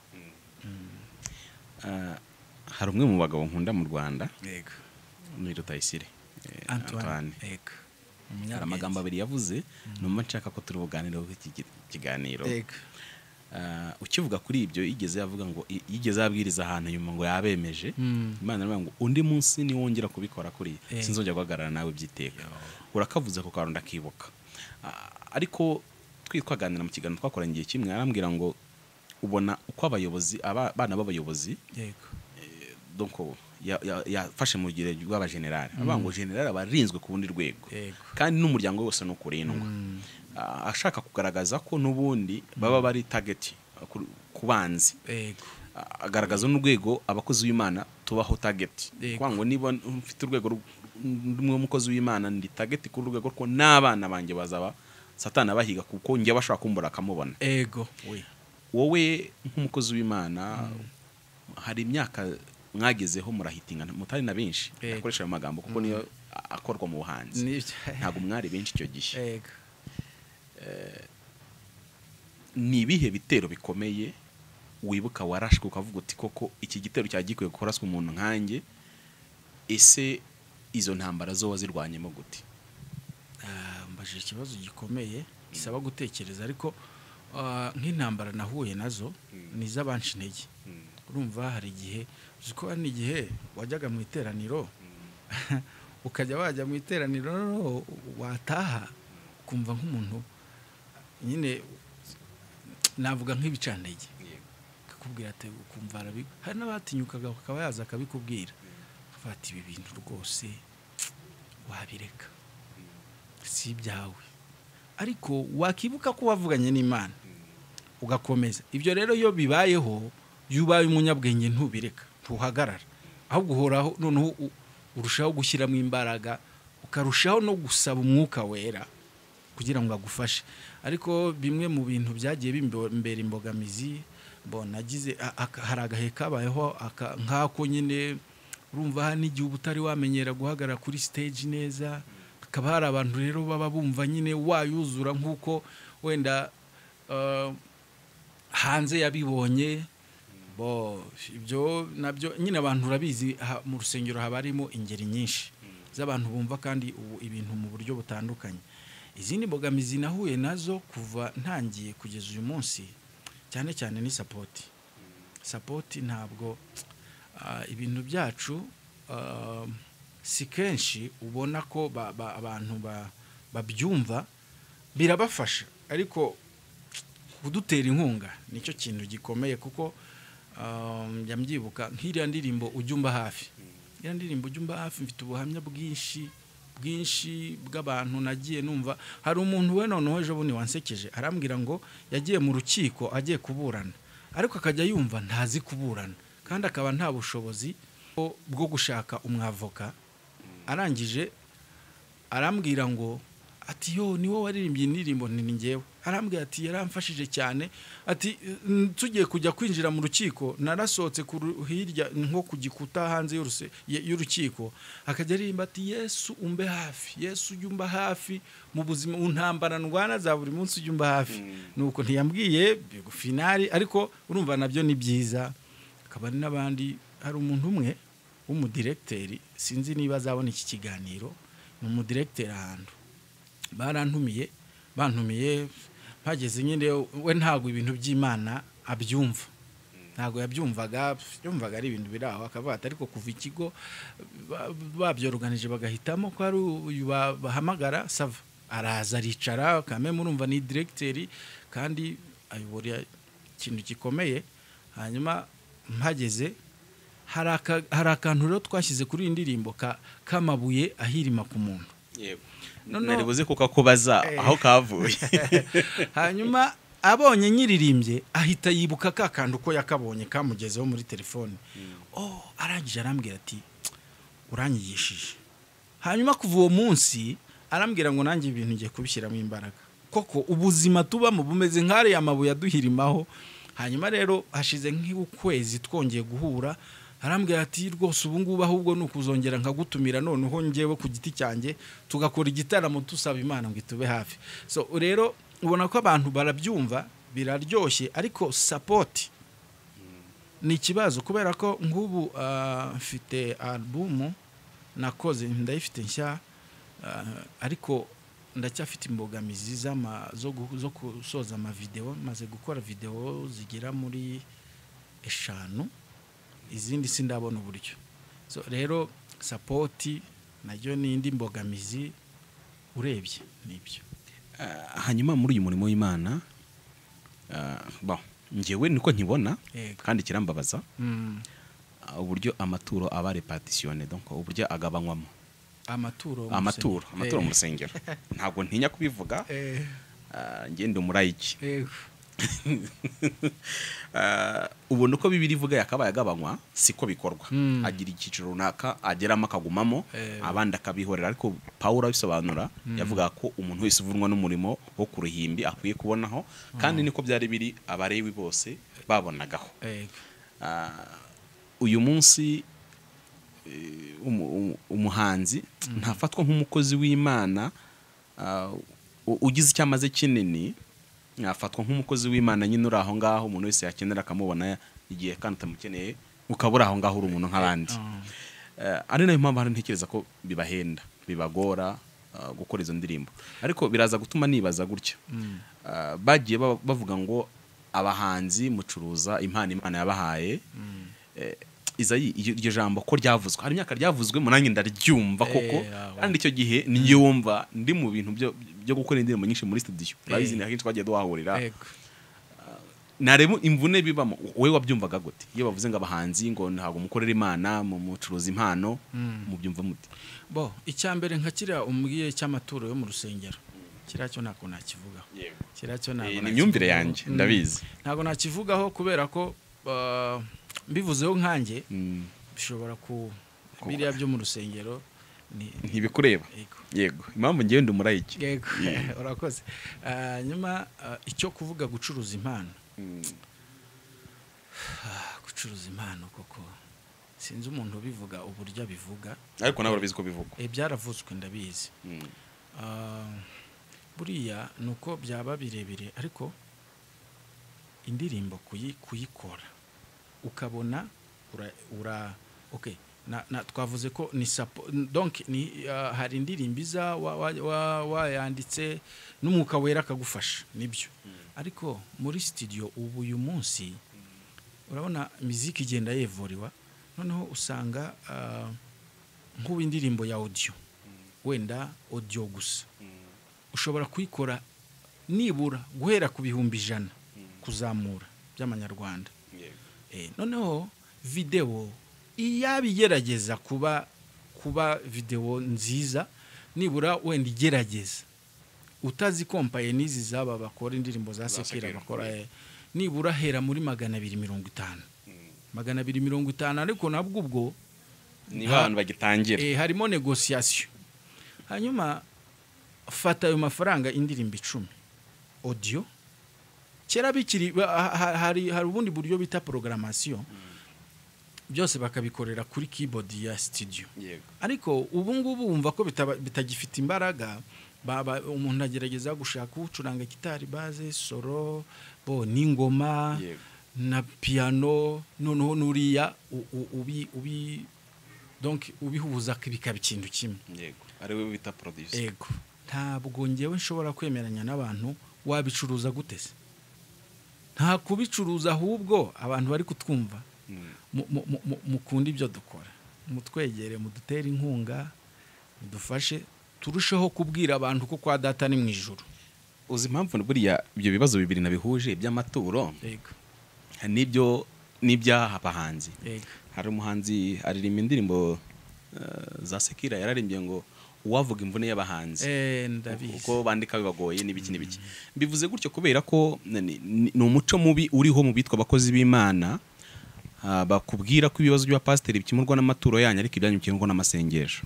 Speaker 2: Uh, hari umwe mu bagabo nkunda mu Rwanda
Speaker 1: Yego.
Speaker 2: ni Rutayisire eh,
Speaker 1: Antoine. Yego.
Speaker 2: hari amagambo abiri yavuze numva nshaka ko turi buganireho iki kiganiro.
Speaker 1: Yego.
Speaker 2: Uh, ukivuga kuri ibyo yigeze yavuga ngo i- yigeze abwiriza ahantu nyuma ngo yabemeje
Speaker 1: Mm.
Speaker 2: Imana aravuga ngo undi munsi ni wongera kubikora kuri
Speaker 1: Eh.
Speaker 2: sinzongera guhagarara nawe byiteka urakavuze ko karonda kibuka. Uh, ariko twitwaganira mu kiganiro twakoranye igihe kimwe arambwira ngo ubona uko abayobozi abana b'abayobozi
Speaker 1: Yego.
Speaker 2: donc yafashe ya, ya mu gihe rw'abagenerali mm. abango generali abarinzwe ku bundi rwego
Speaker 1: Yego.
Speaker 2: kandi n'umuryango wose no kurindwa
Speaker 1: Mm.
Speaker 2: uh, ashaka kugaragaza ko n'ubundi baba bari target uh, kubanzi.
Speaker 1: Yego.
Speaker 2: Uh, agaragaza n'urwego abakozi w'Imana tubaho target
Speaker 1: Yego.
Speaker 2: kwango niba mfite urwego rumwe umukozi w'Imana ndi target ku rwego ko n'abana banjye bazaba Satana bahiga kuko njye bashaka kumbura akamubona.
Speaker 1: Ego. We.
Speaker 2: Wowe nk'umukozi w'Imana mm. hari imyaka mwagezeho murahitinga mutari na benshi akoresha ayo magambo kuko mm. niyo akorwa mu buhanzi ntago mwari benshi icyo gihe.
Speaker 1: Ego.
Speaker 2: Eh, ni ibihe bitero bikomeye wibuka warashwe ukavuga uti koko iki gitero cyagikwiye gukoraswa umuntu nkanjye ese izo ntambara zo wazirwanyemo gute?
Speaker 1: Ah, mbajije ikibazo gikomeye gisaba gutekereza ariko uh, nk'intambara nahuye nazo ni z'abanshi intege. Urumva hari igihe uziko hari igihe wajyaga mu iteraniro ukajya wajya mu iteraniro no wataha kumva nk'umuntu nyine navuga nk'ibicantege akakubwira ati ukumva arabi hari n'abatinyukaga akaba yaza akabikubwira afata ibi bintu rwose wabireka si byawe ariko wakibuka ko wavuganye n'Imana ugakomeza. Ibyo rero iyo bibayeho yubaye umunyabwenge ntubireka ntuhagarara ahubwo uhoraho noneho urushaho gushyiramo imbaraga ukarushaho no gusaba umwuka wera kugira ngo agufashe. Ariko bimwe mu bintu byagiye bimbera imbogamizi mbona nagize hari agahe kabayeho nk'ako nyine urumva hano igihe ubutari wamenyera guhagarara kuri stage neza akaba hari abantu rero baba bumva nyine wayuzura nk'uko wenda uh, hanze yabibonye bo ibyo nabyo nyine abantu urabizi mu rusengero haba harimo ingeri nyinshi z'abantu bumva kandi ubu ibintu mu buryo butandukanye. Izindi mbogamizi nahuye nazo kuva ntangiye kugeza uyu munsi cyane cyane ni support. Support ntabwo uh, ibintu byacu uh, si kenshi ubona ko ba, ba, abantu ba, babyumva birabafasha ariko kudutera inkunga nicyo kintu gikomeye kuko um, yambyibuka nk'iriya ndirimbo ujyumba hafi iriya ndirimbo ujyumba hafi mfite ubuhamya bwinshi bwinshi bw'abantu nagiye numva hari umuntu we noneho ejo bundi wansekeje arambwira ngo yagiye mu rukiko agiye kuburana ariko akajya yumva ntazi kuburana kandi akaba nta bushobozi bwo gushaka umwavoka arangije arambwira ngo ati yo niwo waririmbye indirimbo nini ngewe arambwira ati yaramfashije cyane ati tugiye kujya kwinjira mu rukiko narasohotse ku hirya nko kugikuta hanze y'urukiko akajya aririmba ati Yesu umbe hafi Yesu ujyumba hafi mu buzima untambara ndwana za buri munsi ujyumba hafi nuko ntiyambwiye finali ariko urumva nabyo ni byiza akaba n'abandi hari umuntu umwe w'umudirecteur sinzi niba azabona iki kiganiro ni umudirecteur ahantu barantumiye bantumiye bageze nyine we ntago ibintu by'Imana abyumva ntago yabyumvaga yumvaga ari ibintu biraho akavuga ariko kuva ikigo babyorganije bagahitamo ko ari uyu bahamagara sava araza aricara kame murumva ni directeur kandi ayobora ikintu gikomeye hanyuma mpageze hari akantu rero twashyize kuri iyi ndirimbo kamabuye ahirima ku muntu
Speaker 2: yego naribuze kuko kubaza aho kavuye
Speaker 1: hanyuma abonye nyiririmbye ahita yibuka ka kantu ko yakabonye kamugezeho muri telefone oh arangije arambwira ati uranyigishije hanyuma kuva uwo munsi arambwira ngo nanjye ibintu ngiye kubishyiramo imbaraga koko ubuzima tubamo bumeze nk'ari amabuye aduhirimaho hanyuma rero hashize nk'ukwezi twongeye guhura arambwira ati rwose ubu ngubu ahubwo ni ukuzongera nkagutumira noneho ngewe ku giti cyanjye tugakora igitaramo tusaba Imana ngo itube hafi so rero ubona ko abantu barabyumva biraryoshye ariko support ni ikibazo kubera ko nk'ubu mfite album nakoze ndayifite nshya ariko ndacyafite imbogamizi z'ama zo gusoza ama video maze gukora video zigera muri eshanu izindi sindabona uburyo so rero support najyo n'indi mbogamizi urebye nibyo
Speaker 2: hanyuma muri uyu murimo w'Imana bon ngewe niko nkibona kandi kirambabaza uburyo amaturo aba repartitionné donc uburyo agabanywamo
Speaker 1: amaturo
Speaker 2: amaturo amaturo mu rusengero ntabwo ntinya kubivuga ngende umurayiki ubona uko Bibiliya ivuga yakabaye agabanywa siko bikorwa agira ikiciro runaka ageramo akagumamo abandi akabihorera ariko Paulo abisobanura yavuga ko umuntu wese uvunwa n'umurimo wo kuruhimbi akwiye kubonaho kandi niko byari biri abarewi bose babonagaho uyu munsi umuhanzi ntafatwa nk'umukozi w'Imana ugize icyamaze kinini afatwa nk'umukozi w'Imana nyine uri aho ngaho umuntu wese yakenera akamubona igihe kandi atamukeneye ukabura aho ngaho uri umuntu nk'abandi ari nayo mpamvu ntekereza ko bibahenda bibagora gukora izo ndirimbo ariko biraza gutuma nibaza gutya bagiye bavuga ngo abahanzi mucuruza impano Imana yabahaye Izayi iryo jambo ko ryavuzwe hari imyaka ryavuzwe munange ndaryumva koko kandi icyo gihe ninjye wumva ndi mu bintu byo byo gukora indirimbo nyinshi muri studio babizi ni akenshi twagiye duhahurira naremo imvune bibamo wowe wabyumvaga gute iyo bavuze ngo abahanzi ngo ntago mukorera Imana mu mucuruza impano mu byumva muti
Speaker 1: bo icyambere nka kira umbwiye cy'amaturo yo mu rusengero kiracyo nako nakivugaho kiracyo nako
Speaker 2: ni imyumvire yanjye ndabizi
Speaker 1: ntago nakivugaho kubera ko mbivuzeho nkanjye bishobora ku biriya byo mu rusengero
Speaker 2: ntibikureba yego impamvu ngiye ndi umurayiki
Speaker 1: yego urakoze nyuma icyo kuvuga gucuruza impano gucuruza impano koko sinzi umuntu ubivuga uburyo abivuga
Speaker 2: ariko nawe urabizi ko bivuga
Speaker 1: eh byaravuzwe ndabizi buriya nuko byaba birebire ariko indirimbo kuyikora ukabona ura, ura okay na, na twavuze ko ni donc ni uh, hari indirimbiza wayanditse wa, wa n'umwuka wera akagufasha nibyo mm. ariko muri studio ubu uyu munsi mm. urabona muziki igenda yevoriwa noneho usanga uh, nk'ubu indirimbo ya audio mm. wenda audio gusa mm. ushobora kuyikora nibura guhera ku bihumbi ijana kuzamura by'amanyarwanda.
Speaker 2: Yego.
Speaker 1: Eh, noneho video iyabigerageza kuba kuba video nziza nibura wenda igerageza utazi kompaye nizi zaba bakora indirimbo za Sekira bakora eh, nibura hera muri magana abiri mirongo itanu magana abiri mirongo itanu ariko nabwo ubwo
Speaker 2: ni abantu bagitangira
Speaker 1: eh, harimo negotiation. Hanyuma fata ayo mafaranga indirimbo icumi audio kera bikiri hari hari ubundi buryo bita programmation byose bakabikorera kuri keyboard ya studio.
Speaker 2: Yego.
Speaker 1: Ariko ubu ngubu wumva ko bitagifite imbaraga baba umuntu agerageza gushaka ucuranga gitari base solo bo n'ingoma na piano noneho nuriya ubi ubi donc ubihuza kibika bikintu kimwe.
Speaker 2: Yego. Ari we bita producer.
Speaker 1: Yego. Ntabwo ngewe nshobora kwemeranya n'abantu wabicuruza gutese. Nta kubicuruza ahubwo abantu bari kutwumva mukunda ibyo dukora mutwegere mudutera inkunga mudufashe turusheho kubwira abantu ko kwa data ni mu ijuru.
Speaker 2: Uzi impamvu buriya ibyo bibazo bibiri nabihuje by'amaturo.
Speaker 1: Yego.
Speaker 2: Nibyo n'ibyaha abahanzi.
Speaker 1: Yego.
Speaker 2: Hari umuhanzi aririmba indirimbo uh, za Sekira yararimbye ngo uwavuga imvune y'abahanzi.
Speaker 1: Eh ndabizi.
Speaker 2: Uko bandika bibagoye n'ibiki n'ibiki. Bivuze gutyo kubera ko ni umuco mubi uriho mu bitwa abakozi b'Imana. Uh, bakubwira ko ibibazo by'abapasiteri bikimurwa n'amaturo yanyu ariko ibyanyu bikimurwa n'amasengesho.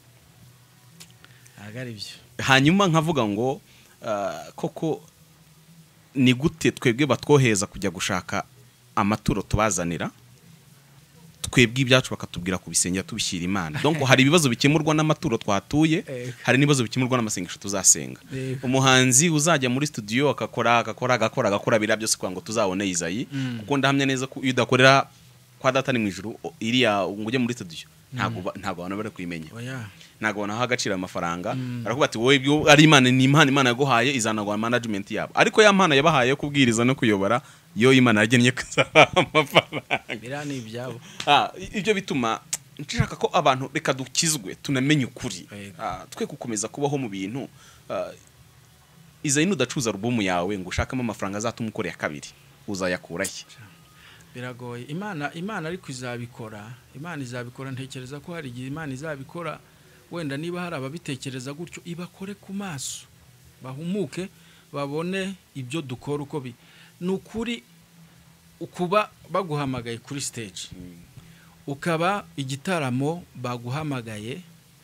Speaker 1: Agari byo.
Speaker 2: Hanyuma nkavuga ngo uh, koko ni gute twebwe batwoheza kujya gushaka amaturo tubazanira twebwe ibyacu bakatubwira kubisengera tubishyira Imana. Donc hari ibibazo bikemurwa n'amaturo twatuye, hari nibazo bikemurwa n'amasengesho tuzasenga. Umuhanzi uzajya muri studio akakora akakora agakora agakora bira byose kwa ngo tuzabone Izayi kuko ndahamya neza ko iyo udakorera kwa data ni mu ijuru iriya nguje muri studio ntago ntago abantu bari kwimenya. Ntago banaha agacira amafaranga arakuba ati wowe ibyo ari Imana ni Imana Imana yaguhaye izanagwa management yabo ariko ya mpana yabahaye yo kubwiriza no kuyobora yo Imana yagennye kuzaba amafaranga
Speaker 1: birani ibyabo.
Speaker 2: Ah ibyo bituma nshaka ko abantu reka dukizwe tunamenye ukuri. Ah twe gukomeza kubaho mu bintu Izayi nudacuza album yawe ngo ushakamo amafaranga azatuma ukorera kabiri uzayakura he?
Speaker 1: Biragoye. Imana Imana ariko izabikora. Imana izabikora ntekereza ko hari igihe Imana izabikora wenda niba hari ababitekereza gutyo ibakore ku maso bahumuke babone ibyo dukora uko bi nukuri ukuba baguhamagaye kuri stage ukaba igitaramo baguhamagaye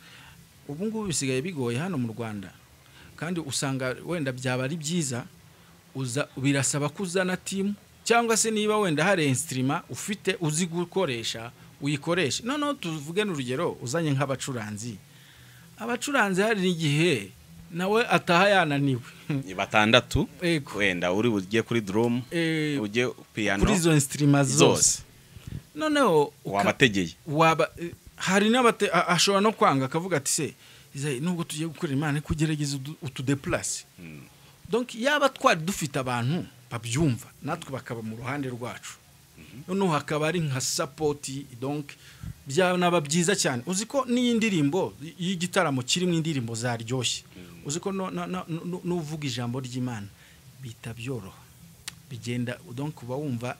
Speaker 1: ubu ngubu bisigaye bigoye hano mu Rwanda kandi usanga wenda byaba ari byiza uza birasaba kuzana team cyangwa se niba wenda hari instrument ufite uzi gukoresha uyikoresha. None tuvuge n'urugero uzanye nk'abacuranzi abacuranzi hari n'igihe nawe ataha yananiwe
Speaker 2: batandatu wenda uri bugiye kuri drum
Speaker 1: e,
Speaker 2: ugiye piano
Speaker 1: kuri zo instruments zose noneho
Speaker 2: wabategeye
Speaker 1: waba hari n'abate ashobora no kwanga akavuga ati se Izayi nubwo tugiye gukora Imana kugerageza utudeplace. hmm. Donc yaba twari dufite abantu babyumva natwe bakaba mu ruhande rwacu noneho hakaba ari nka support donc byanaba byiza cyane. Uziko ni indirimbo y'igitaramo kirimo indirimbo zaryoshye uziko nuvuga ijambo ry'Imana bitabyoroha bigenda donc kuba wumva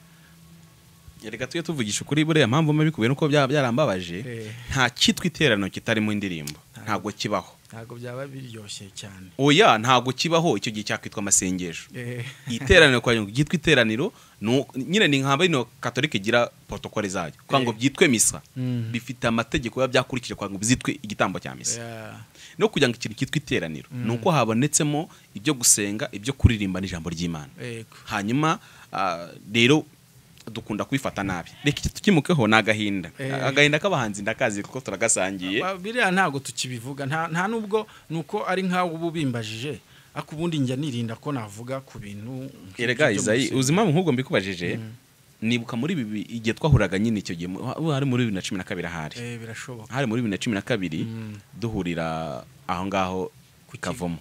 Speaker 2: yereka tuye tuvugisha kuri bure mpamvu mbi kubera uko byarambabaje nta kitwa iterano kitari mu indirimbo ntago kibaho
Speaker 1: ntago byaba biryoshye cyane.
Speaker 2: Oya ntago kibaho icyo gihe cyakwitwa amasengesho. Iteraniro kwa ngo gitwa iteraniro nyine ni nkamba ino Catholic igira protocole zayo kwa ngo byitwe misa bifite amategeko y'abyakurikije kwa ngo bizitwe igitambo cya misa. No kugira ngo ikintu kitwa iteraniro nuko habonetsemo ibyo gusenga ibyo kuririmba n'ijambo ry'Imana. Hanyuma rero dukunda kwifata nabi reka tukimukeho nagahinda agahinda k'abahanzi ndakazi kuko turagasangiye
Speaker 1: biriya ntago tukibivuga nta nta nubwo nuko ari nkawo ububimbajije akubundi njya nirinda ko navuga ku bintu
Speaker 2: erega Izayi uzima nk'ubwo mbikubajije nibuka muri bibi igihe twahuraga nyine icyo gihe hari muri bibiri na cumi na kabiri ahari
Speaker 1: eh birashoboka
Speaker 2: hari muri bibiri na cumi na kabiri duhurira aho ngaho Kavomo.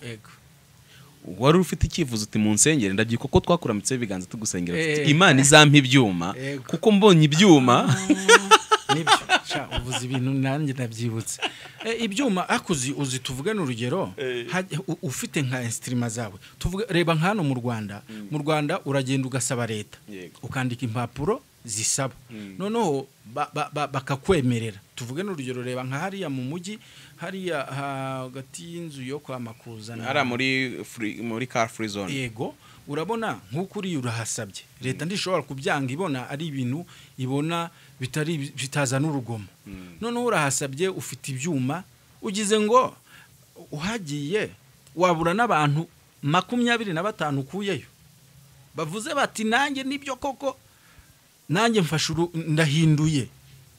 Speaker 2: Wari ufite ikivuzo uti mu nsengere ndagiye kuko twakuramitse ibiganza tugusengera Imana izampa ibyuma kuko mbonye ibyuma
Speaker 1: nibyo sha uvuze ibintu nanjye nabyibutse. E, ibyuma akuzi uzi tuvuge n'urugero ufite nka instrument zawe tuvuge reba nkano mu Rwanda mm. mu Rwanda uragenda ugasaba leta ukandika impapuro zisaba mm. noneho bakakwemerera ba, ba, tuvuge n'urugero reba nka hariya mu mujyi hariya hagati y'inzu yo kwa Makuza
Speaker 2: ara muri free, muri car free zone
Speaker 1: yego urabona nk'ukuri urahasabye leta ndishobora kubyanga ibona ari ibintu ibona bitari bitaza n'urugomo mm. none urahasabye ufite ibyuma ugize ngo uhagiye wabura n'abantu makumyabiri na batanu kuyeyo bavuze bati nanjye nibyo koko nanjye mfasha ndahinduye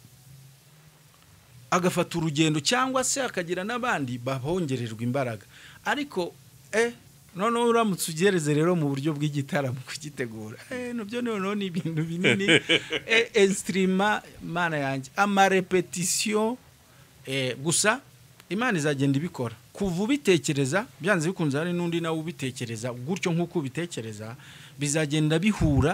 Speaker 1: agafata urugendo cyangwa se akagira n'abandi bahongererwa imbaraga ariko eh none uramutse ugereze rero mu buryo bw'igitaramo kugitegura eh nabyo none ni ibintu binini eh instrument mana yanjye ama repetition eh gusa Imana izagenda ibikora kuva ubitekereza byanze bikunze hari nundi nawe ubitekereza gutyo nkuko ubitekereza bizagenda bihura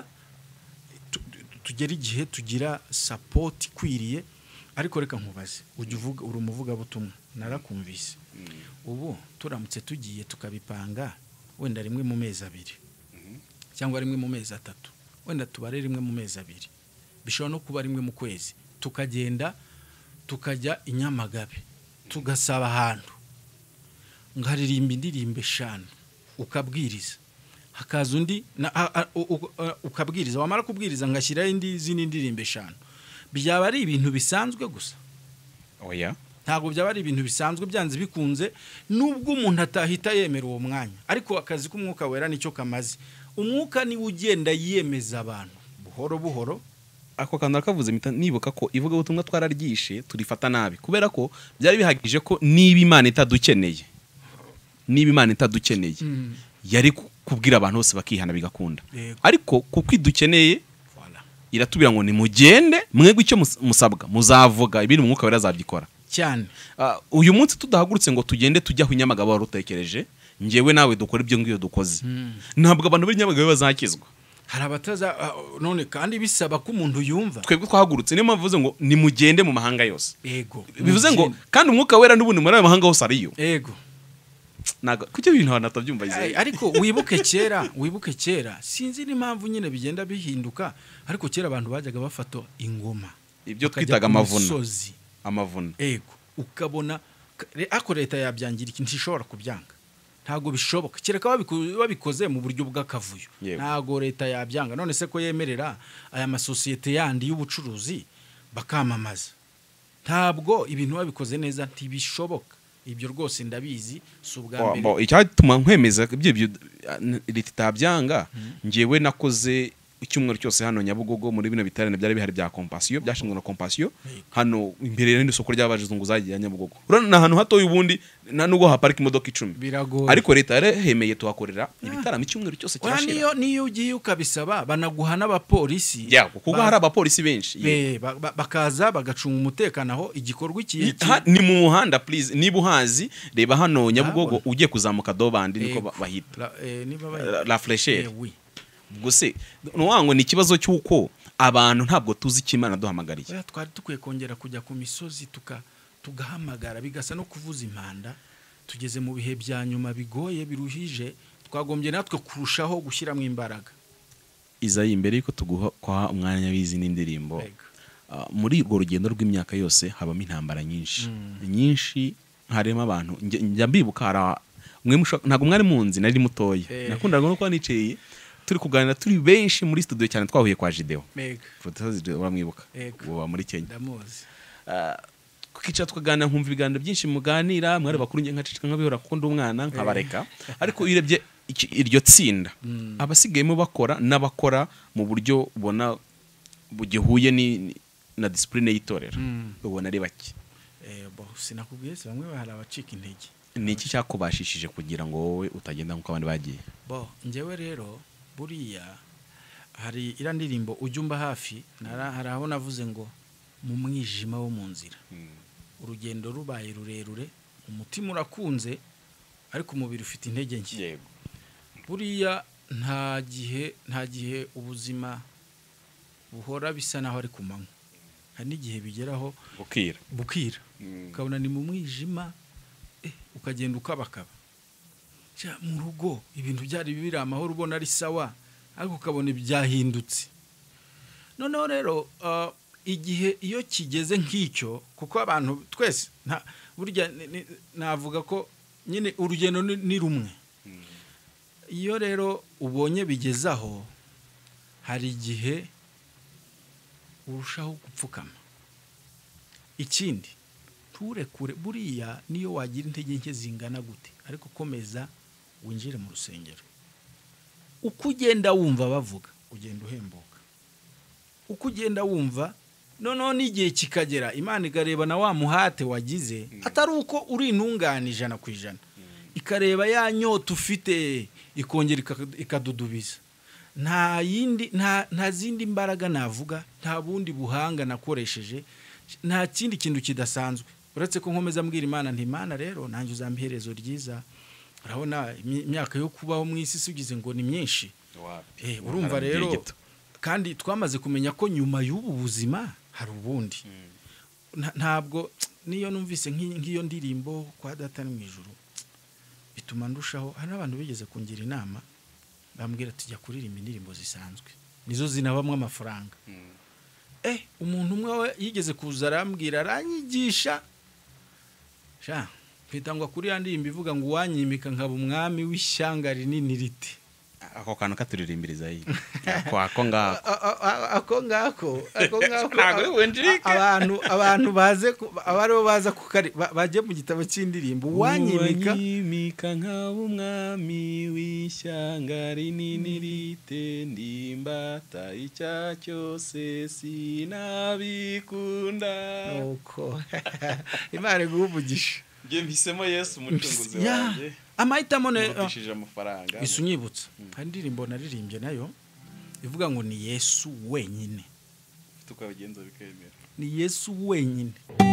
Speaker 1: tugera igihe tugira support kwiriye ariko reka nkubaze ujye uvuga uri umuvuga butumwa narakumvise ubu turamutse tugiye tukabipanga wenda rimwe mu mezi abiri cyangwa rimwe mu mezi atatu wenda tubare rimwe mu mezi abiri bishobora no kuba rimwe mu kwezi tukagenda tukajya inyamagabe tugasaba ahantu ngaririmba indirimbo eshanu ukabwiriza hakaza undi ukabwiriza wamara kubwiriza ngashyira indi zindi ndirimbo eshanu byaba ari ibintu bisanzwe gusa
Speaker 2: oya
Speaker 1: ntago byaba ari ibintu bisanzwe byanze bikunze nubwo umuntu atahita yemera uwo mwanya ariko akazi k'umwuka wera nicyo kamaze umwuka ni ugenda yemeza abantu buhoro buhoro
Speaker 2: ako kantu akavuze nibuka ko ivuga ubutumwa twararyishe turifata nabi kubera ko byari bihagije ko niba Imana itadukeneye niba Imana itadukeneye mm. yari kubwira abantu bose bakihana bigakunda Ego. Ariko kuko idukeneye voilà. Iratubira ngo ni mugende mwegwe icyo musabwa muzavuga ibintu umwuka wera azabyikora
Speaker 1: cyane
Speaker 2: uh, uyu munsi tudahagurutse ngo tugende tujya Nyamagabe warutekereje ngewe nawe dukora ibyo ngiyo dukoze mm. ntabwo abantu bari Nyamagabe bazakizwa
Speaker 1: hari abataza uh, none kandi bisaba ko umuntu yumva
Speaker 2: twebwe twahagurutse niyo mpavuze ngo ni mugende mu mahanga yose
Speaker 1: Ego
Speaker 2: bivuze ngo kandi umwuka wera n'ubundi muri ayo mahanga hose ariyo
Speaker 1: Ego
Speaker 2: naga kucyo bintu abantu atabyumva
Speaker 1: izeye ariko wibuke kera wibuke kera sinzi n'impamvu nyine bigenda bihinduka ariko kera abantu bajyaga bafata ingoma
Speaker 2: ibyo twitaga amavuna amavuna
Speaker 1: Ego ukabona ako leta yabyangira ikintu ishobora kubyanga ntago bishoboka kereka babikoze mu buryo bw'akavuyo ntago leta yabyanga none se ko yemerera aya masosiyete yandi y'ubucuruzi bakamamaza ntabwo ibintu babikoze neza ntibishoboka ibyo rwose ndabizi subwa mbere
Speaker 2: bo icyatuma nkwemeza ibyo leta tabyanga ngewe nakoze icyumweru cyose hano Nyabugogo muri bino bitarane byari bihari bya Compassion byashimwe na Compassion hano imbere y'indi soko ry'abajizungu zagiye Nyabugogo urana ahantu hato y'ubundi nanugo haparika imodoka icumi ariko leta yarehemeye tuhakorera ibitaramo icyumweru cyose cyashira
Speaker 1: niyo niyo ugiye ukabisaba banaguha n'abapolisi
Speaker 2: ya kuko hari abapolisi benshi
Speaker 1: bakaza bagacunga umutekano aho igikorwa iki
Speaker 2: ni mu muhanda please niba uhazi reba hano Nyabugogo ugiye kuzamuka Dobandi niko bahita la flèche guse nuwango ni kibazo cyuko abantu ntabwo tuzi kimana duhamagariye
Speaker 1: twari tukwiye kongera kujya ku misozi tuka tugahamagara bigasa no kuvuza impanda tugeze mu bihe bya nyuma bigoye biruhije twagombye natwe kurushaho gushyira mu imbaraga
Speaker 2: izayi imbere yuko tuguha kwa umwanya wizi n'indirimbo uh, muri urwo rugendo rw'imyaka yose habamo intambara nyinshi mm. nyinshi harema abantu njya mbibuka ara mwe ntago mwari munzi nari mutoye hey. Nakundaga no kwa niceye turi kuganira turi benshi muri studio cyane twahuye kwa Jideo
Speaker 1: Mega
Speaker 2: Professor uramwibuka uwo muri Kenya
Speaker 1: ndamuzi
Speaker 2: uh, kukica tukaganira nkumva ibiganiro byinshi muganira mwari bakuru nge nkacicika nkabihora kuko ndi umwana nkabareka ariko uyirebye iryo tsinda mm. abasigayemo bakora n'abakora mu buryo ubona bugihuye ni na discipline yitorera mm. ubona ari baki
Speaker 1: eh bo sinakubwiye se bamwe bahara abacika intege
Speaker 2: ni iki cyakubashishije kugira ngo wowe utagenda nkuko abandi bagiye
Speaker 1: bo ngewe rero buriya hari ira ndirimbo ujumba hafi nara haraho navuze ngo mu mwijima wo mu nzira mm. urugendo rubaye rurerure umutima urakunze ariko umubiri ufite intege nke
Speaker 2: yego
Speaker 1: buriya nta gihe nta gihe ubuzima buhora bisa naho ari kumanywa hari n'igihe bigeraho
Speaker 2: bukira
Speaker 1: bukira ukabona ni mu mwijima eh ukagenda ukabakaba cya mu rugo ibintu byari bibiri amahoro ubona ari sawa ariko ukabona byahindutse noneho rero uh, igihe iyo kigeze nk'icyo kuko abantu twese nta burya navuga ko nyine urugendo ni rumwe iyo rero ubonye bigezaho hari igihe urushaho gupfukama ikindi turekure buriya niyo wagira intege nke zingana gute ariko komeza winjire mu rusengero uko ugenda wumva bavuga ugenda uhembuka uko ugenda wumva noneho n'igihe kikagera Imana igareba na wa muhate wagize atari uko uri intungane ijana ku ijana ikareba ya nyota ufite ikongera ikadudubiza nta yindi nta nta zindi mbaraga navuga nta bundi buhanga nakoresheje nta kindi kintu kidasanzwe uretse ko nkomeza mbwira Imana nti Imana rero nanjye uzambiherezo ryiza urabona imyaka yo kubaho mu isi sugize ngo ni myinshi eh urumva rero kandi twamaze kumenya ko nyuma y'ubu buzima hari ubundi ntabwo niyo numvise nk'iyo ndirimbo kwa data mu ijuru bituma ndushaho hari abantu bigeze kungira inama bambwira tujya kuririmba indirimbo zisanzwe nizo zinabamwe amafaranga eh umuntu umwe yigeze kuza arambwira aranyigisha sha kwitangwa kuri yandi imbivuga ngo wanyimika nkaba umwami w'ishyanga rinini riti
Speaker 2: ako kantu katuririmbiriza yi ako ako ngako
Speaker 1: ako ngako ako ngako
Speaker 2: ntago wendirike
Speaker 1: abantu abantu baze abaro baza kukari baje mu gitabo cy'indirimbo wanyimika
Speaker 2: wanyimika nkaba umwami w'ishyanga rinini rite ndimbata icya cyose sinabikunda
Speaker 1: nuko Imana guhugisha
Speaker 2: nge mpisemo Yesu umucunguzi wanjye
Speaker 1: amahitamo ne
Speaker 2: utishije amafaranga
Speaker 1: isunyibutsa kandi ndirimbo naririmbye nayo ivuga ngo ni Yesu wenyine
Speaker 2: tukabigenza bikemera
Speaker 1: ni Yesu wenyine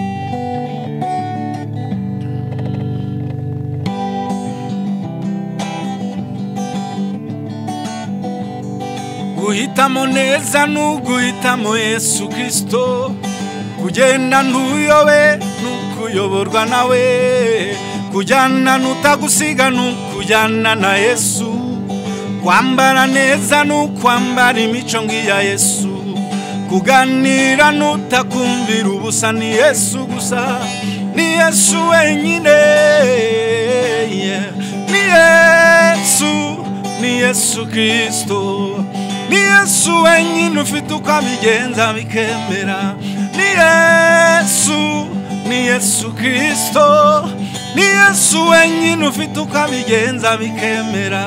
Speaker 1: guhitamo neza n'uguhitamo Yesu Kristo kugenda ntuyobe nukuyoborwa nawe kujyana nutagusiga nukujyana na Yesu kwambara neza nukwambara imico ngiya Yesu kuganira nutakumvira ubusa ni Yesu gusa ni Yesu wenyine yeah. ni Yesu ni Yesu Kristo ni Yesu wenyine ufite ukabigenza bikemera ni Yesu ni Yesu Kristo ni Yesu wenyine ufite ukabigenza bikemera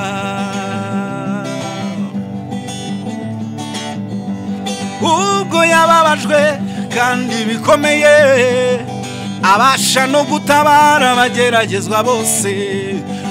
Speaker 1: ubwo yababajwe kandi bikomeye abasha no gutabara abageragezwa bose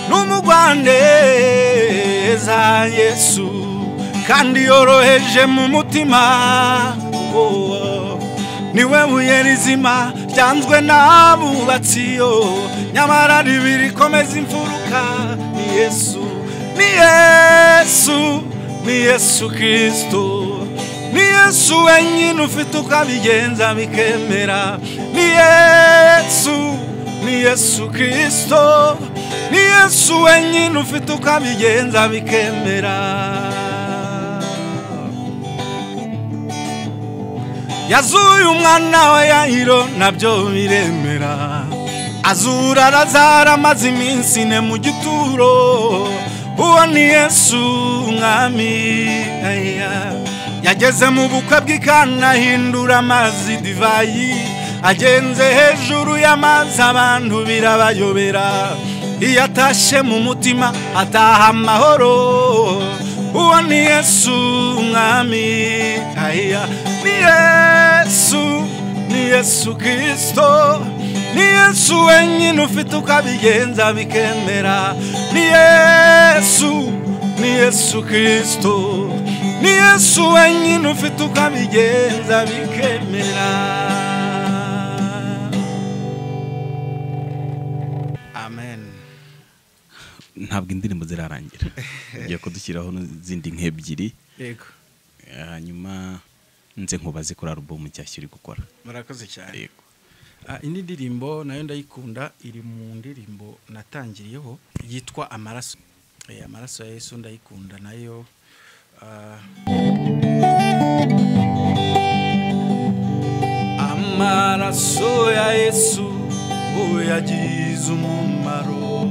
Speaker 1: n'umugwaneza Yesu kandi yoroheje mu mutima oh. niwe buye rizima ryanzwe n'abubatsiyo nyamara ribiri komeza imfuruka ni Yesu ni Yesu ni Yesu Kristo ni Yesu wenyine ufite ukabigenza bikemera ni Yesu ni Yesu Kristo ni Yesu wenyine ufite ukabigenza bikemera yazuye umwana wa Yayiro nabyo biremera azura Lazaro amaze iminsi ine mu gituro uwo ni Yesu mwami yageze mu bukwe bw'Ikana ahindura amazi divayi agenze hejuru y'amazi abantu birabayobera iyo atashe mu mutima ataha amahoro uwo ni Yesu mwami ni Yesu ni Yesu Kristo ni Yesu wenyine ufite ukabigenza bikemera ni Yesu ni Yesu Kristo ni Yesu wenyine ufite ukabigenza bikemera amen.
Speaker 2: Ntabwo indirimbo zirarangira ugiye kudushyiraho n'izindi nk'ebyiri
Speaker 1: yego
Speaker 2: hanyuma nze nkubaze kuri album nshyashya uri gukora.
Speaker 1: Murakoze cyane.
Speaker 2: Yego.
Speaker 1: Ah, indi ndirimbo nayo ndayikunda, iri mu ndirimbo natangiriyeho yitwa Amaraso. Eh, Amaraso ya Yesu ndayikunda nayo. Ah, Amaraso ya Yesu yagize umumaro,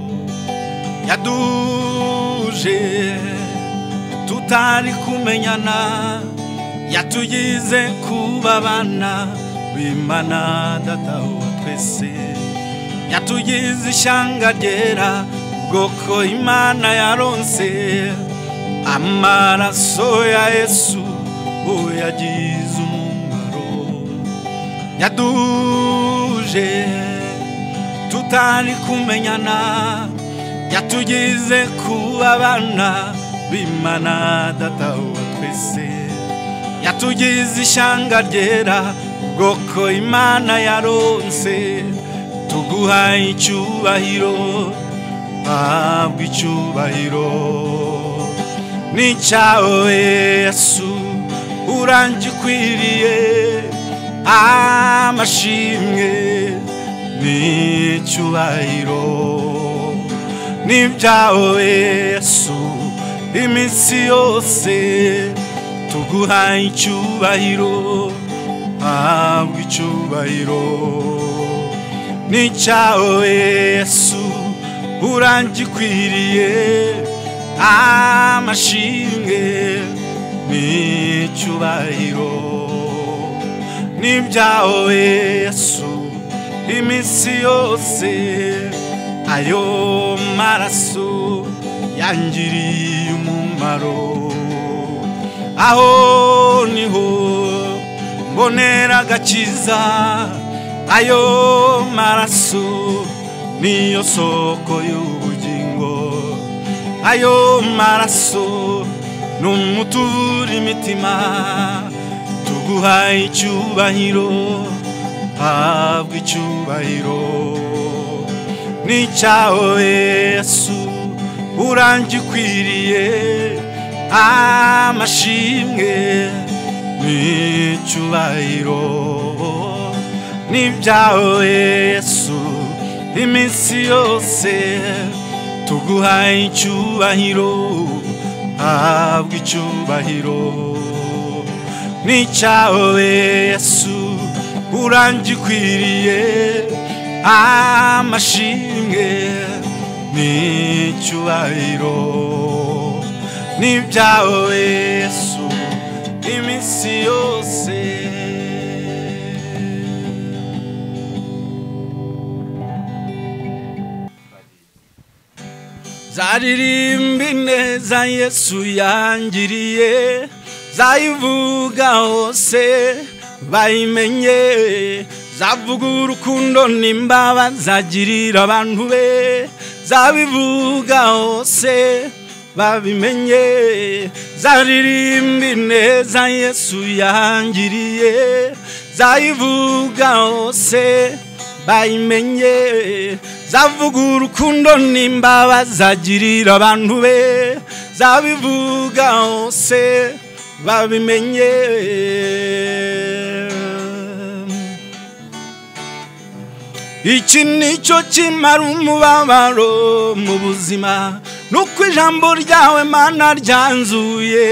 Speaker 1: yaduje tutari kumenyana, yatugize kuba abana b'Imana Data wa twese, yatugize ishyanga ryera, ubwoko Imana yaronse. Amaraso ya Yesu yagize umumaro, yaduje tutari kumenyana, yatugize kuba abana b'Imana Data wa twese, yatugize ishyanga ryera, ubwoko Imana yaronse. Tuguhaye icyubahiro, habwa icyubahiro ni cyawe Yesu, urangikwiriye amashimwe n'icyubahiro ni byawe Yesu iminsi yose. Tuguhaye icyubahiro, habwa icyubahiro ni cyawe Yesu, urangikwiriye amashimwe n'icyubahiro ni byawe Yesu iminsi yose. Ayo maraso yangiriye umumaro, aho niho mbonera agakiza. Ayo maraso niyo soko y'ubugingo, ayo maraso n'umutuvura imitima. Tuguhaye icyubahiro, habwa icyubahiro ni cyawe Yesu, urangikwiriye amashimwe n'icyubahiro ni byawe Yesu iminsi yose. Tuguhaye icyubahiro, habwa icyubahiro ni cyawe Yesu, urangikwiriye amashimwe n'icyubahiro ni byawe Yesu iminsi yose. Zaririmba ineza Yesu yangiriye, zayivuga hose bayimenye, zavuga urukundo n'imbabazi agirira abantu be, zabivuga hose babimenye. Zaririmba ineza Yesu yangiriye, zayivuga hose bayimenye, zavuga urukundo n'imbabazi agirira abantu be, zabivuga hose babimenye. Iki nicyo kimara umubabaro mu buzima, nuko ijambo ryawe Mana ryanzuye,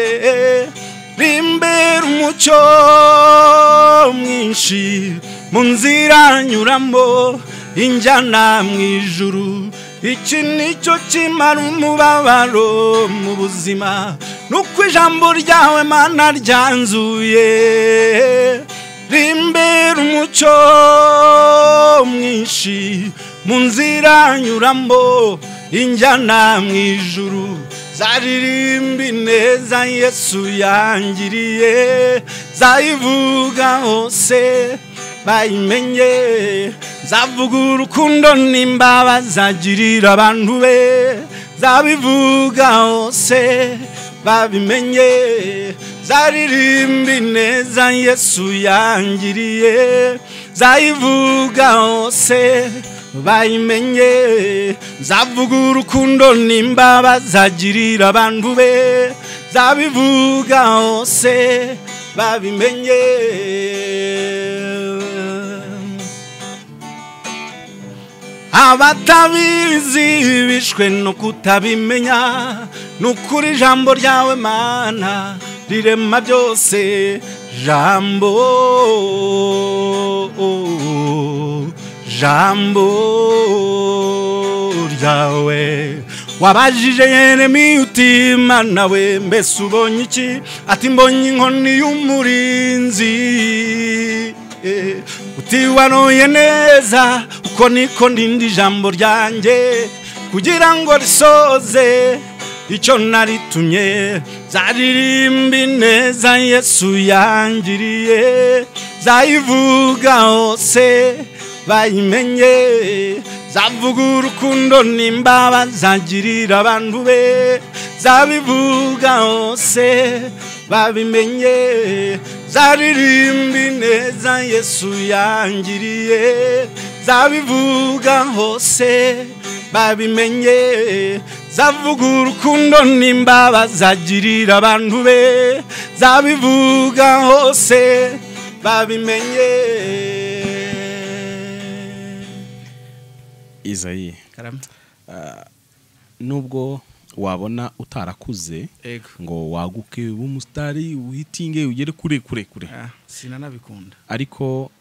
Speaker 1: rimbera umucyo mwinshi mu nzira nyuramo injyana mu ijuru. Iki nicyo kimara umubabaro mu buzima, nuko ijambo ryawe Mana ryanzuye, rimbera umucyo mwinshi mu nzira nyuramo injyana mu ijuru. Zaririmba ineza Yesu yangiriye, zayivuga hose bayimenye, zavuga urukundo n'imbabazi agirira abantu be, zabivuga hose babimenye. Zaririmba ineza Yesu yangiriye, zayivuga hose bayimenye, zavuga urukundo n'imbabazi agirira abantu be, zabivuga hose babimenye. Abatabizi bishwe no kutabimenya, nukuri ijambo ryawe Mana rirema byose. Jambo jambo ryawe wabajije Yeremiya uti Mana we mbese ubonye iki? Ati mbonye inkoni y'umurinzi. Uti waroye neza uko niko ndinda ijambo ryanjye kugira ngo risoze icyo naritumye. Zaririmba neza Yesu yangiriye, zayivuga hose bayimenye, zavuga urukundo n'imbabazi agirira abantu be, zabivuga hose babimenye. Zaririmba neza Yesu yangiriye, zabivuga hose babimenye, zavuga urukundo n'imbabazi agirira abantu be, zabivuga hose babimenye.
Speaker 2: Izayi,
Speaker 1: Karame.
Speaker 2: uh, nubwo wabona utarakuze
Speaker 1: Ego.
Speaker 2: ngo waguke umusitari uhitinge ugere kure kure kure,
Speaker 1: Ah, sinanabikunda.
Speaker 2: ariko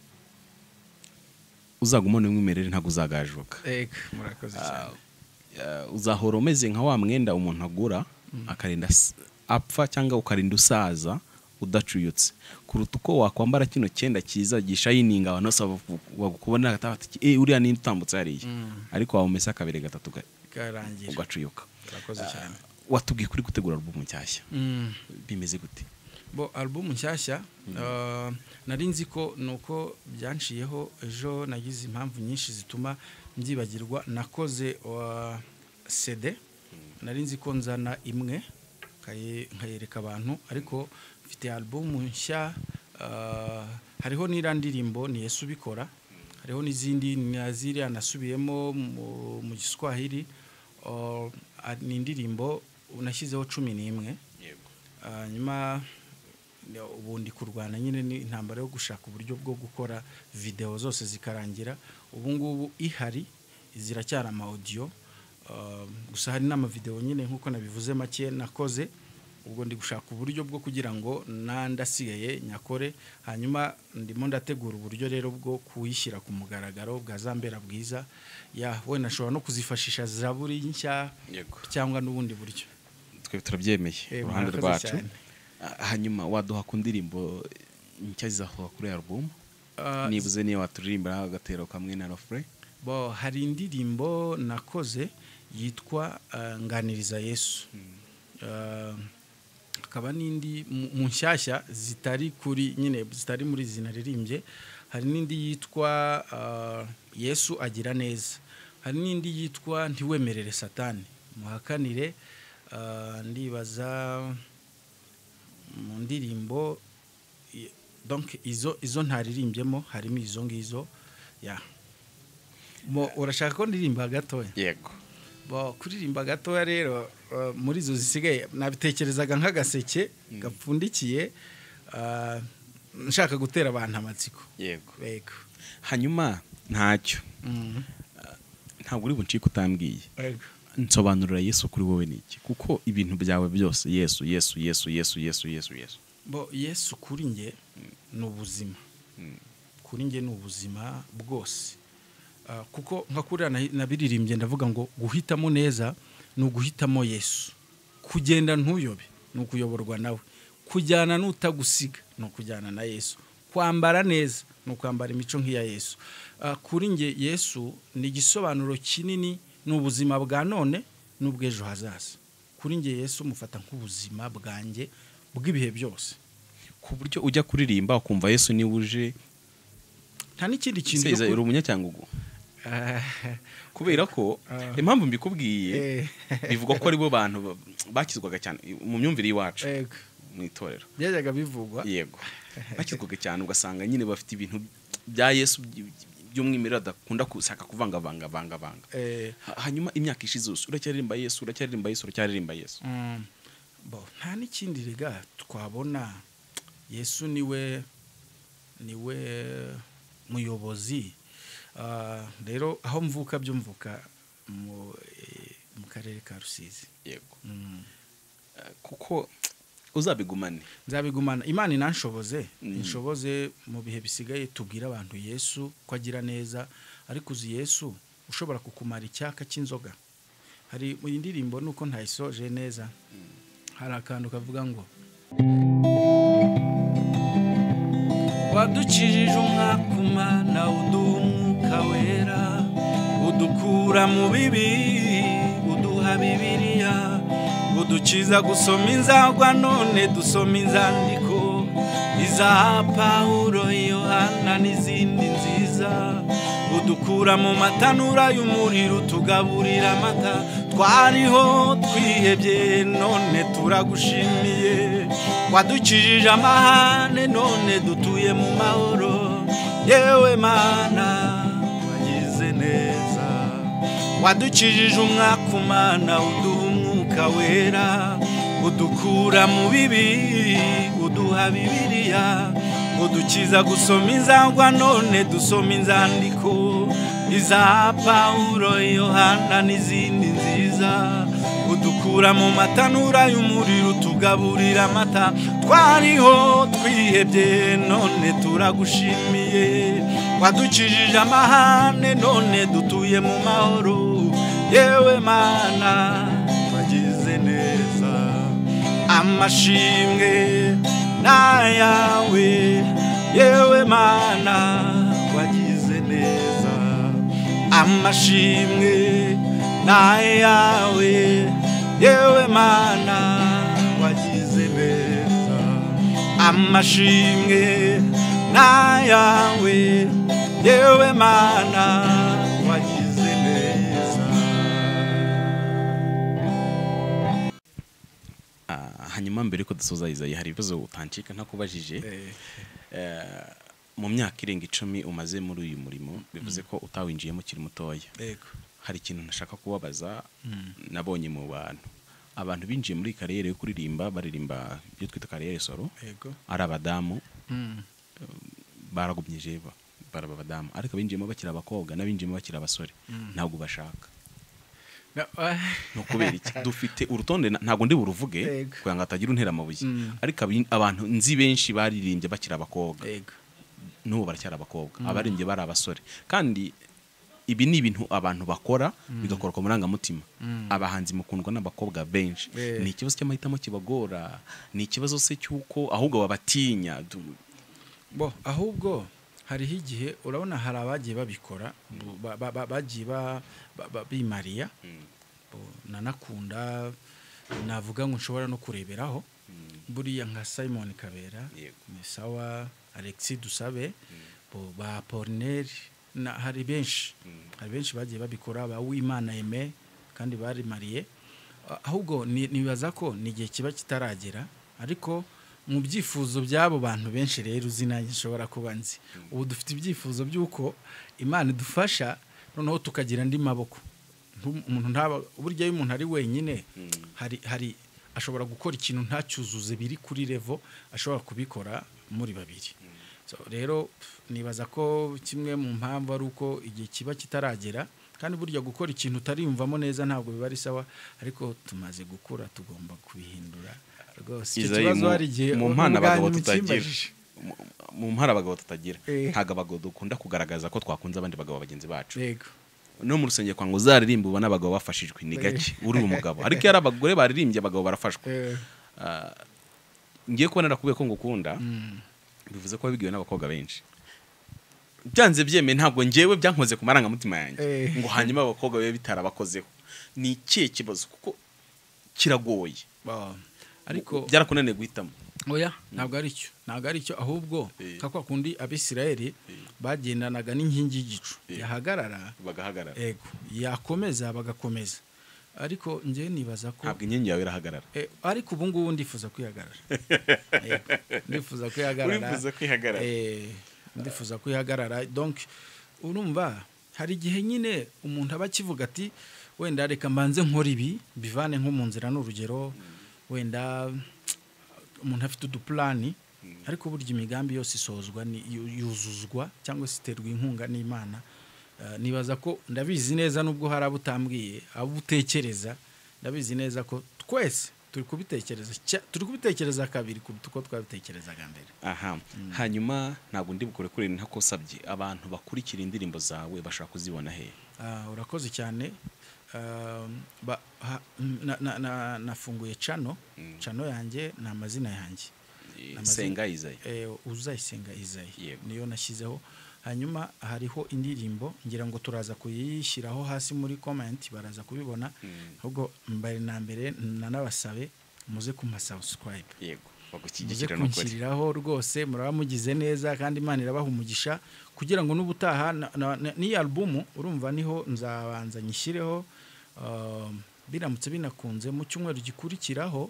Speaker 2: uzagumana umwimerere ntago uzagajuka.
Speaker 1: Ego, murakoze cyane.
Speaker 2: Uh, uzahora umeze nka wa mwenda umuntu agura akarinda apfa cyangwa ukarinda usaza udacuyutse, kuruta uko wakwambara kino cyenda cyiza gishayininga abantu bose bagukubona agatafata eh uriya ni utambutse hariya, ariko wawe umese akabere gatatu
Speaker 1: Karangira
Speaker 2: ugacuyuka.
Speaker 1: murakoze cyane.
Speaker 2: Watubwiye kuri gutegura album nshyashya, bimeze gute?
Speaker 1: Bo album nshyashya uh, nari nzi ko nuko byanshiyeho ejo nagize impamvu nyinshi zituma mbyibagirwa. Nakoze wa C D, nari nzi ko nzana imwe nkayereka abantu, ariko mfite album nshya. Uh, hariho n'irandirimbo ni Yesu bikora, hariho n'izindi naziri anasubiyemo mu Giswahili. Uh, ni indirimbo nashyizeho cumi n'imwe. Uh, nyuma ubundi kurwana nyine ni intambara yo gushaka uburyo bwo gukora video zose zikarangira. Ubu ngubu ihari ziracyara ama audio, uh, gusa hari n'ama video nyine nkuko nabivuze make nakoze. Ubwo ndi gushaka uburyo bwo kugira ngo nandasigaye nyakore, hanyuma ndimo ndategura uburyo rero bwo kuyishyira ku mugaragaro bwa Zambera bwiza. Ya we nashobora no kuzifashisha zaburi nshya cyangwa n'ubundi buryo.
Speaker 2: Twe turabyemeye uruhande rwacu. Hanyuma waduha ku ndirimbo nshya zizaho kuri album, uh, nibuze niyo waturirimba agatero kamwe na refrain.
Speaker 1: Bo hari indirimbo nakoze yitwa uh, Nganiriza Yesu. hmm. uh, akaba n'indi mu nshyashya zitari kuri nyine zitari muri zinaririmbye. Hari n'indi yitwa uh, Yesu agira neza, hari n'indi yitwa Ntiwemerere Satani muhakanire. uh, ndibaza mu ndirimbo donc izo izo ntaririmbyemo harimo izo ngizo. ya mo urashaka ko ndirimba gatoya?
Speaker 2: Yego.
Speaker 1: Bo kuririmba gatoya rero uh, muri izo zisigaye nabitekerezaga nk'agaseke gapfundikiye, uh, nshaka gutera abantu amatsiko.
Speaker 2: Yego.
Speaker 1: Yego.
Speaker 2: Hanyuma ntacyo
Speaker 1: mm.
Speaker 2: uh, ntabwo uri buncike utambwiye.
Speaker 1: Yego.
Speaker 2: Nsobanurira Yesu kuri wowe niki, kuko ibintu byawe byose Yesu Yesu Yesu Yesu Yesu Yesu Yesu.
Speaker 1: Bo Yesu kuri nge ni ubuzima. mm. Kuri nge ni ubuzima bwose. Uh, kuko nka kuri nabiririmbye ndavuga ngo guhitamo neza ni uguhitamo Yesu, kugenda ntuyobe ni ukuyoborwa nawe, kujyana n'utagusiga ni ukujyana na Yesu, kwambara neza ni ukwambara imico nk'iya Yesu. Uh, kuri nge Yesu ni igisobanuro kinini, ni ubuzima bwa none n'ubw'ejo hazaza. Kuri nge Yesu mufata nk'ubuzima bwanjye bw'ibihe byose,
Speaker 2: ku buryo ujya kuririmba ukumva Yesu ni uje
Speaker 1: nta n'ikindi kintu
Speaker 2: seza uri umunyacyangugu. Kubera ko impamvu mbikubwiye bivuga ko ari bo bantu bakizwaga cyane mu myumvire y'iwacu mu itorero,
Speaker 1: byajaga bivugwa.
Speaker 2: Yego. Bakizwaga cyane ugasanga nyine bafite ibintu bya Yesu by'umwimerere adakunda kusaka kuvanga vanga vanga vanga. Hanyuma imyaka ishize uracyaririmba Yesu uracyaririmba Yesu uracyaririmba Yesu.
Speaker 1: Bo nta n'ikindi rega twabona Yesu niwe niwe muyobozi. Ah, rero aho mvuka byo mvuka mu eh, mu karere ka Rusizi.
Speaker 2: yego
Speaker 1: Mm.
Speaker 2: Eh, kuko uzabigumane
Speaker 1: Nzabigumana Imana inanshoboze
Speaker 2: Mm.
Speaker 1: inshoboze mu bihe bisigaye tubwira abantu Yesu ko agira neza, ariko uzi Yesu ushobora kukumara icyaka cy'inzoga. Hari mu indirimbo nuko ntayisoje neza, hari akantu kavuga ngo wadukijije umwaka Umana uduha umwuka wera, udukura mu bibi uduha Bibiliya, udukiza gusoma inzagwa none dusoma inzandiko iza Pawulo, Yohana n'izindi nziza, udukura mu matanura y'umuriro tugaburira amata, twariho twihebye none turagushimiye, wadukijije amahane none dutuye mu mahoro, yewe Mana wagize neza, wadukijije umwaka Umana uduha umwuka wera, udukura mu bibi uduha Bibiliya, udukiza gusoma inzangwa none dusoma inzandiko iza Pawulo, Yohana n'izindi nziza, udukura mu matanura y'umuriro tugaburira amata, twariho twihebye none turagushimiye, wadukijije amahane none dutuye mu mahoro, yewe Mana wagize neza, amashimwe nayawe, yewe Mana wagize neza, amashimwe nayawe, yewe Mana wagize neza, amashimwe nayawe, yewe Mana wagize neza.
Speaker 2: Ah, hanyuma mbere ko dusoza Isayi hari ibibazo utancika ntakubajije.
Speaker 1: Eh,
Speaker 2: Eh, mu myaka irenga icumi umaze muri uyu murimo bivuze ko utawinjiyemo kiri mutoya.
Speaker 1: Yego.
Speaker 2: Hari ikintu nashaka kubabaza
Speaker 1: Mm.
Speaker 2: nabonye mu bantu abantu binjiye muri kariyeri yo kuririmba baririmba ibyo twita kariyeri solo,
Speaker 1: Yego.
Speaker 2: ari abadamu
Speaker 1: Mm.
Speaker 2: baragumyije ba baraba abadamu, ariko binjiyemo bakira abakobwa n'abinjiyemo bakira abasore
Speaker 1: Mm.
Speaker 2: ntabwo bashaka.
Speaker 1: Na- ah,
Speaker 2: No kubera iki dufite urutonde na- ntago ndi buruvuge
Speaker 1: Yego.
Speaker 2: kugira ngo atagira untera amabuye,
Speaker 1: Mm.
Speaker 2: ariko abi- abantu nzi benshi baririmbye bakira abakobwa
Speaker 1: Yego.
Speaker 2: n'ubu baracyari abakobwa, abaririmbye bari abasore, kandi ibi ni ibintu abantu bakora bigakorwa mu marangamutima.
Speaker 1: Mm.
Speaker 2: Abahanzi mukundwa n'abakobwa benshi,
Speaker 1: Eh.
Speaker 2: ni ikibazo cy'amahitamo kibagora, ni ikibazo se cy'uko ahubwo babatinya. Du-
Speaker 1: Bo ahubwo hariho igihe urabona hari abagiye babikora ba- ba- ba- bagiye ba- ba- ba- bimariya.
Speaker 2: Mm.
Speaker 1: Bo, nanakunda navuga ngo nshobora no kureberaho
Speaker 2: Mm.
Speaker 1: buriya nka Simon Kabera,
Speaker 2: Yego.
Speaker 1: ni sawa, Alexis Dusabe, bo ba Pornel, na hari benshi
Speaker 2: Mm.
Speaker 1: hari benshi bagiye babikora, ba Uwimana Aime kandi bari mariye. Ah, ahubwo ni- nibaza ko ni igihe kiba kitaragera, ariko mu byifuzo by'abo bantu benshi rero uzi nanjye nshobora kuba nzi, ubu dufite ibyifuzo by'uko Imana idufasha noneho tukagira andi maboko. Ntu- umuntu ntaba burya iyo umuntu ari wenyine
Speaker 2: Mm.
Speaker 1: hari hari ashobora gukora ikintu ntacyuzuze biri kuri level, ashobora kubikora muri babiri. So rero pf, nibaza ko kimwe mu mpamvu ari uko igihe kiba kitaragera, kandi burya gukora ikintu utariyumvamo neza ntabwo biba ari sawa, ariko tumaze gukura tugomba kubihindura rwose. Icyo
Speaker 2: Isayi,
Speaker 1: kibazo
Speaker 2: mu-
Speaker 1: hari igihe
Speaker 2: mu mpano abagabo
Speaker 1: ubwanyu
Speaker 2: tutagira.
Speaker 1: mukimbajije.
Speaker 2: Mu- mu mpara abagabo tutagira,
Speaker 1: Eh.
Speaker 2: ntago abagabo dukunda kugaragaza ko twakunze abandi bagabo bagenzi bacu.
Speaker 1: Yego.
Speaker 2: No mu rusengero kwa ngo uzaririmba ubona abagabo bafashijwe ni gake uri umugabo, ariko yari abagore baririmbye abagabo barafashwa.
Speaker 1: Eh,
Speaker 2: Ah, ngiye kubona nakubiye ko ngukunda,
Speaker 1: mm,
Speaker 2: bivuze ko wabigiwe n'abakobwa benshi. Byanze byemeye ntabwo ngewe byankoze ku marangamutima yanjye
Speaker 1: Eh.
Speaker 2: ngo hanyuma abakobwa babe bitarabakozeho. Ni ikihe kibazo kuko kiragoye,
Speaker 1: bo, ariko
Speaker 2: byarakunaniye guhitamo.
Speaker 1: oya ntabwo ari cyo ntabwo ari cyo ahubwo
Speaker 2: Eh.
Speaker 1: ka kwa kundi Abisirayeli bagendanaga n'inkingi y'igicu,
Speaker 2: Eh.
Speaker 1: yahagarara
Speaker 2: Bagahagarara,
Speaker 1: ego yakomeza bagakomeza, ariko njye nibaza ko
Speaker 2: ntabwo inkingi yawe irahagarara.
Speaker 1: eh, ariko ubu ngubu ndifuza kwihagarara. Ego, ndifuza kwihagarara
Speaker 2: Urifuza kwihagarara.
Speaker 1: eh, ndifuza kwihagarara. Donc urumva hari igihe nyine umuntu aba akivuga ati wenda reka mbanze nkora ibi bivane nko mu nzira n'urugero, wenda umuntu afite udupulani ariko burya imigambi yose isozwa ni yuzuzwa cyangwa se iterwa inkunga n'Imana. Uh, nibaza ko ndabizi neza nubwo hari abutambwiye abutekereza, ndabizi neza ko twese turi kubitekereza turi kubitekereza kabiri kuruta uko twabitekerezaga mbere.
Speaker 2: Aha mm. Hanyuma ntabwo ndi bukore kuri ntakosabye abantu bakurikira indirimbo zawe bashaka kuzibona he?
Speaker 1: Uh, urakoze cyane. Uh, ba, ha, na, na, na, nafunguye channel mm. channel yanjye na amazina yanjye
Speaker 2: Senga Isaie.
Speaker 1: Eh, uzayisenga Isaie niyo nashyizeho. Hanyuma hariho indirimbo ngira ngo turaza kuyishyiraho hasi muri comment baraza kubibona. Ahubwo mm. mbere na mbere nanabasabe muze kuma subscribe.
Speaker 2: Yego bagukigikira no
Speaker 1: kwiriraho rwose muraba mugize neza kandi Imana irabaha umugisha kugira ngo n'ubutaha ni album urumva niho nzabanza nyishyireho. Uh, biramutse binakunze mu cyumweru gikurikiraho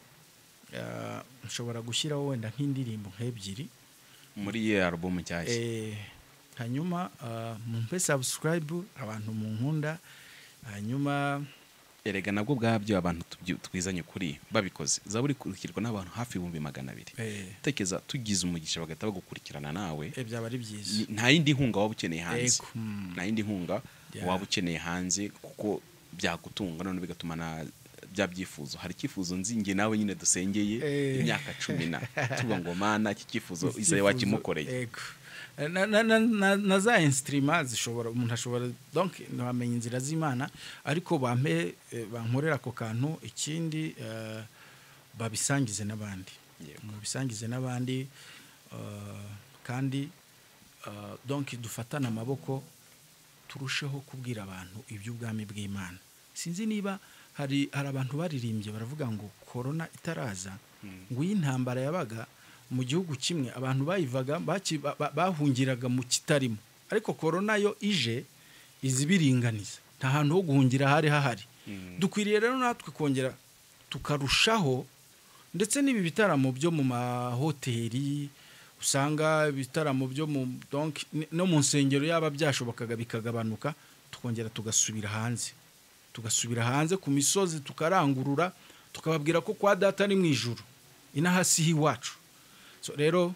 Speaker 1: nshobora uh, gushyiraho wenda nk'indirimbo nk'ebyiri
Speaker 2: muri iyo album nshyashya.
Speaker 1: Eh, hanyuma uh, mumpe subscribe abantu mu nkunda. Hanyuma
Speaker 2: erega nabwo bwabyo abantu twizanye kuri babikoze zaburi kurikirwa n'abantu hafi ibihumbi magana abiri.
Speaker 1: Eh.
Speaker 2: Tekeza tugize umugisha bagata bagukurikirana nawe.
Speaker 1: Eh, byaba ari byiza.
Speaker 2: Nta yindi nkunga waba ukeneye hanze.
Speaker 1: Mm.
Speaker 2: Nta yindi nkunga yeah. waba ukeneye hanze kuko byagutunga none bigatuma na bya byifuzo. Hari kifuzo nzinge nawe nyine dusengeye
Speaker 1: eh.
Speaker 2: imyaka cumi na tuba ngo mana iki kifuzo Isaie wakimukoreye.
Speaker 1: Ego. Na na na na za instruments zishobora umuntu ashobora donc namenye inzira z'Imana ariko bampe bankorera ko kantu ikindi uh, babisangize n'abandi. Mu bisangize n'abandi uh, kandi uh, donc dufatana amaboko turusheho kubwira abantu iby'ubwami bw'Imana. Sinzi niba hari hari abantu baririmbye baravuga ngo corona itaraza hmm. ngo y'intambara yabaga mu gihugu kimwe abantu bayivaga bahungiraga mu kitarimo ariko corona yo ije izibiringaniza nta hantu ho guhungira hari hahari. hmm. Dukwiriye rero natwe kongera tukarushaho ndetse n'ibi bitaramo byo mu mahoteli usanga ibitaramo byo mu donc no mu nsengero yaba byashobokaga bikagabanuka tukongera tugasubira hanze tugasubira hanze ku misozi tukarangurura tukababwira ko kwa data ni mu ijuru inahasi hiwacu. So rero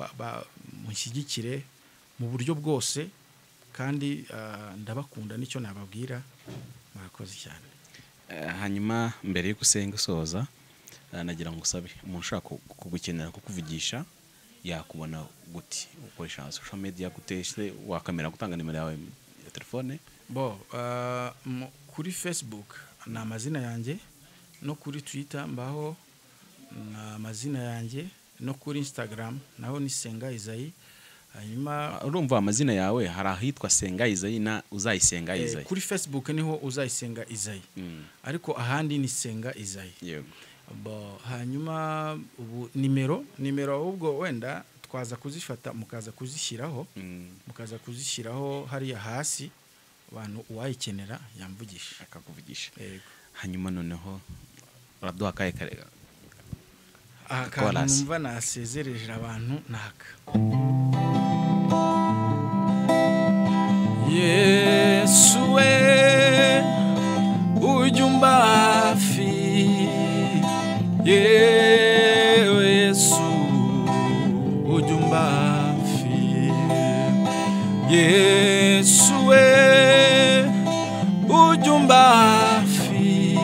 Speaker 1: mushyigikire mu buryo bwose kandi uh, ndabakunda nicyo nababwira murakoze cyane.
Speaker 2: Uh, hanyuma mbere yo gusenga soza uh, nagira ngo usabe umuntu ushaka kugukenera kukuvugisha yakubona guti ukoresha social media guteshe wakamera gutanga nimero yawe ya telefone.
Speaker 1: Bo uh, kuri Facebook na amazina yanjye no kuri Twitter mbaho na amazina yanjye no kuri Instagram naho ni Senga Isaie. Hanyuma
Speaker 2: urumva amazina yawe hari ahitwa Senga Isaie na uzayisenga Isaie.
Speaker 1: Eh, kuri Facebook niho uzayisenga Isaie. Mm. Ariko ahandi ni Senga Isaie.
Speaker 2: Yego.
Speaker 1: Bo hanyuma ubu nimero nimero ubwo wenda twaza kuzifata mukaza kuzishyiraho. Mm. Mukaza kuzishyiraho hariya hasi abantu uwayikenera yamvugisha
Speaker 2: akakuvugisha.
Speaker 1: Yego.
Speaker 2: Hanyuma noneho uraduha kaye karega
Speaker 1: akantu numva nasezereje abantu naka. Yesu we ujumbafi Yesu ujumbafi Yesu we ujumbafi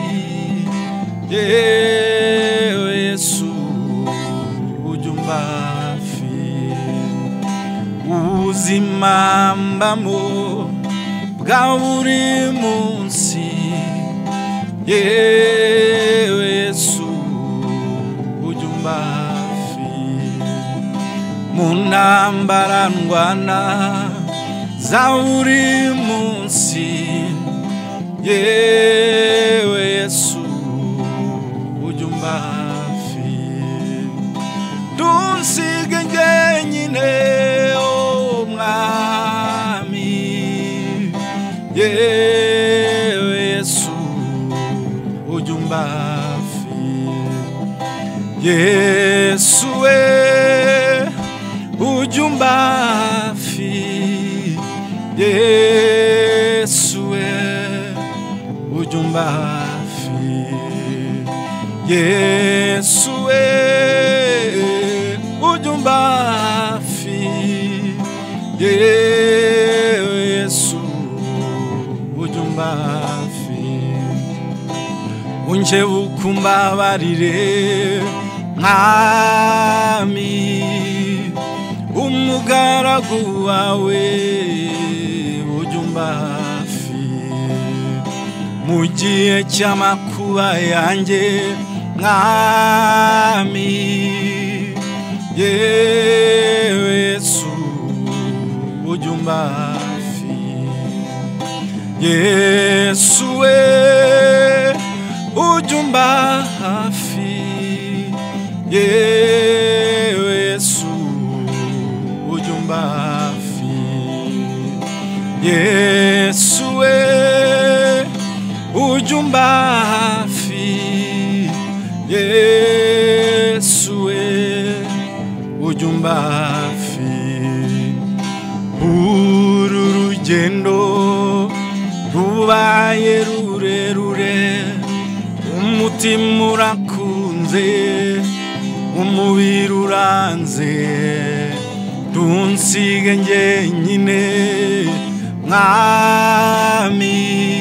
Speaker 1: Yesu ujumbafi uzimambamo bwa buri munsi Yesu ujumbafi mu ntambara ndwana za buri munsi Yesu ujumbafi dunsige ngenyine o mwami Yesu ujumbafi Yesu we ujumbafi Yesu we ujumbafi Yesu we ujumbafi yewe Yesu ujya umba hafi unkebuka umbabarire mwami umugaragu wawe ujya umba hafi mu gihe cy'amakuba yanjye mwami yewe Yesu ujya umba hafi Yesu we ujya umba hafi yewe Yesu ujya umba hafi Yesu we ujya umba hafi Yesu we ujya umba hafi uru rugendo rubaye rurerure umutima urakunze umubiri uranze tunsige njyenyine mwami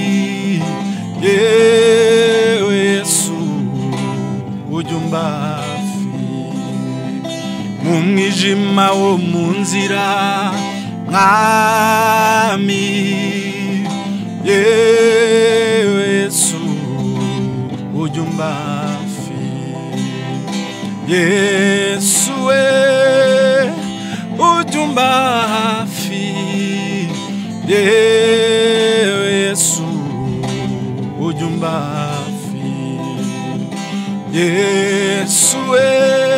Speaker 1: yewe Yesu ujya umba hafi mu mwijima wo mu nzira mwami yewe Yesu ujya umba hafi Yesu we ujya umba hafi yewe Yesu ujya umba hafi Yesu we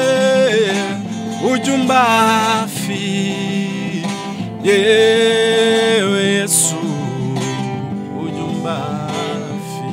Speaker 1: ujya umba hafi yewe Yesu ujya umba hafi.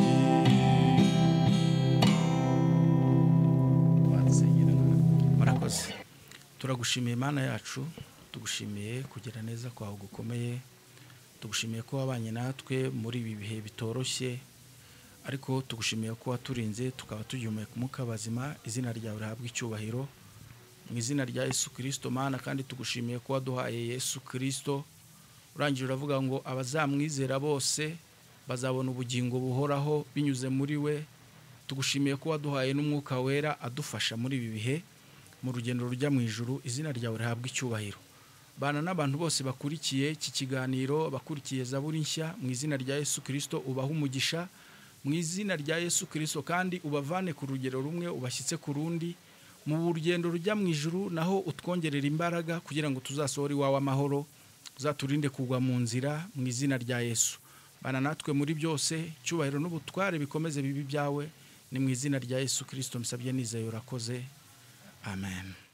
Speaker 1: Murakoze. Turagushimiye Imana yacu, tugushimiye kugira neza kwawe gukomeye, tugushimiye ko wabanye natwe muri ibi bihe bitoroshye, ariko tugushimiye ko waturinze tukaba tugihumeka umwuka bazima. Izina ryawe rihabwa icyubahiro mu izina rya Yesu Kristo Mana, kandi tugushimiye ko waduhaye Yesu Kristo. Urangije uravuga ngo abazamwizera bose bazabona ubugingo buhoraho binyuze muri we. Tugushimiye ko waduhaye n'umwuka wera adufasha muri ibi bihe mu rugendo rujya mu ijuru. Izina ryawe rihabwa icyubahiro. Bana n'abantu bose bakurikiye iki kiganiro, bakurikiye Zaburi nshya, mu izina rya Yesu Kristo ubaha umugisha mu izina rya Yesu Kristo, kandi ubavane ku rugero rumwe ubashyitse ku rundi mu rugendo rujya mu ijuru, naho utwongerera imbaraga kugira ngo tuzasohore iwawe amahoro, uzaturinde kugwa mu nzira mu izina rya Yesu. Bana natwe muri byose, cyubahiro n'ubutware bikomeze bibi byawe, ni mu izina rya Yesu Kristo msabye nizeye urakoze. Amen.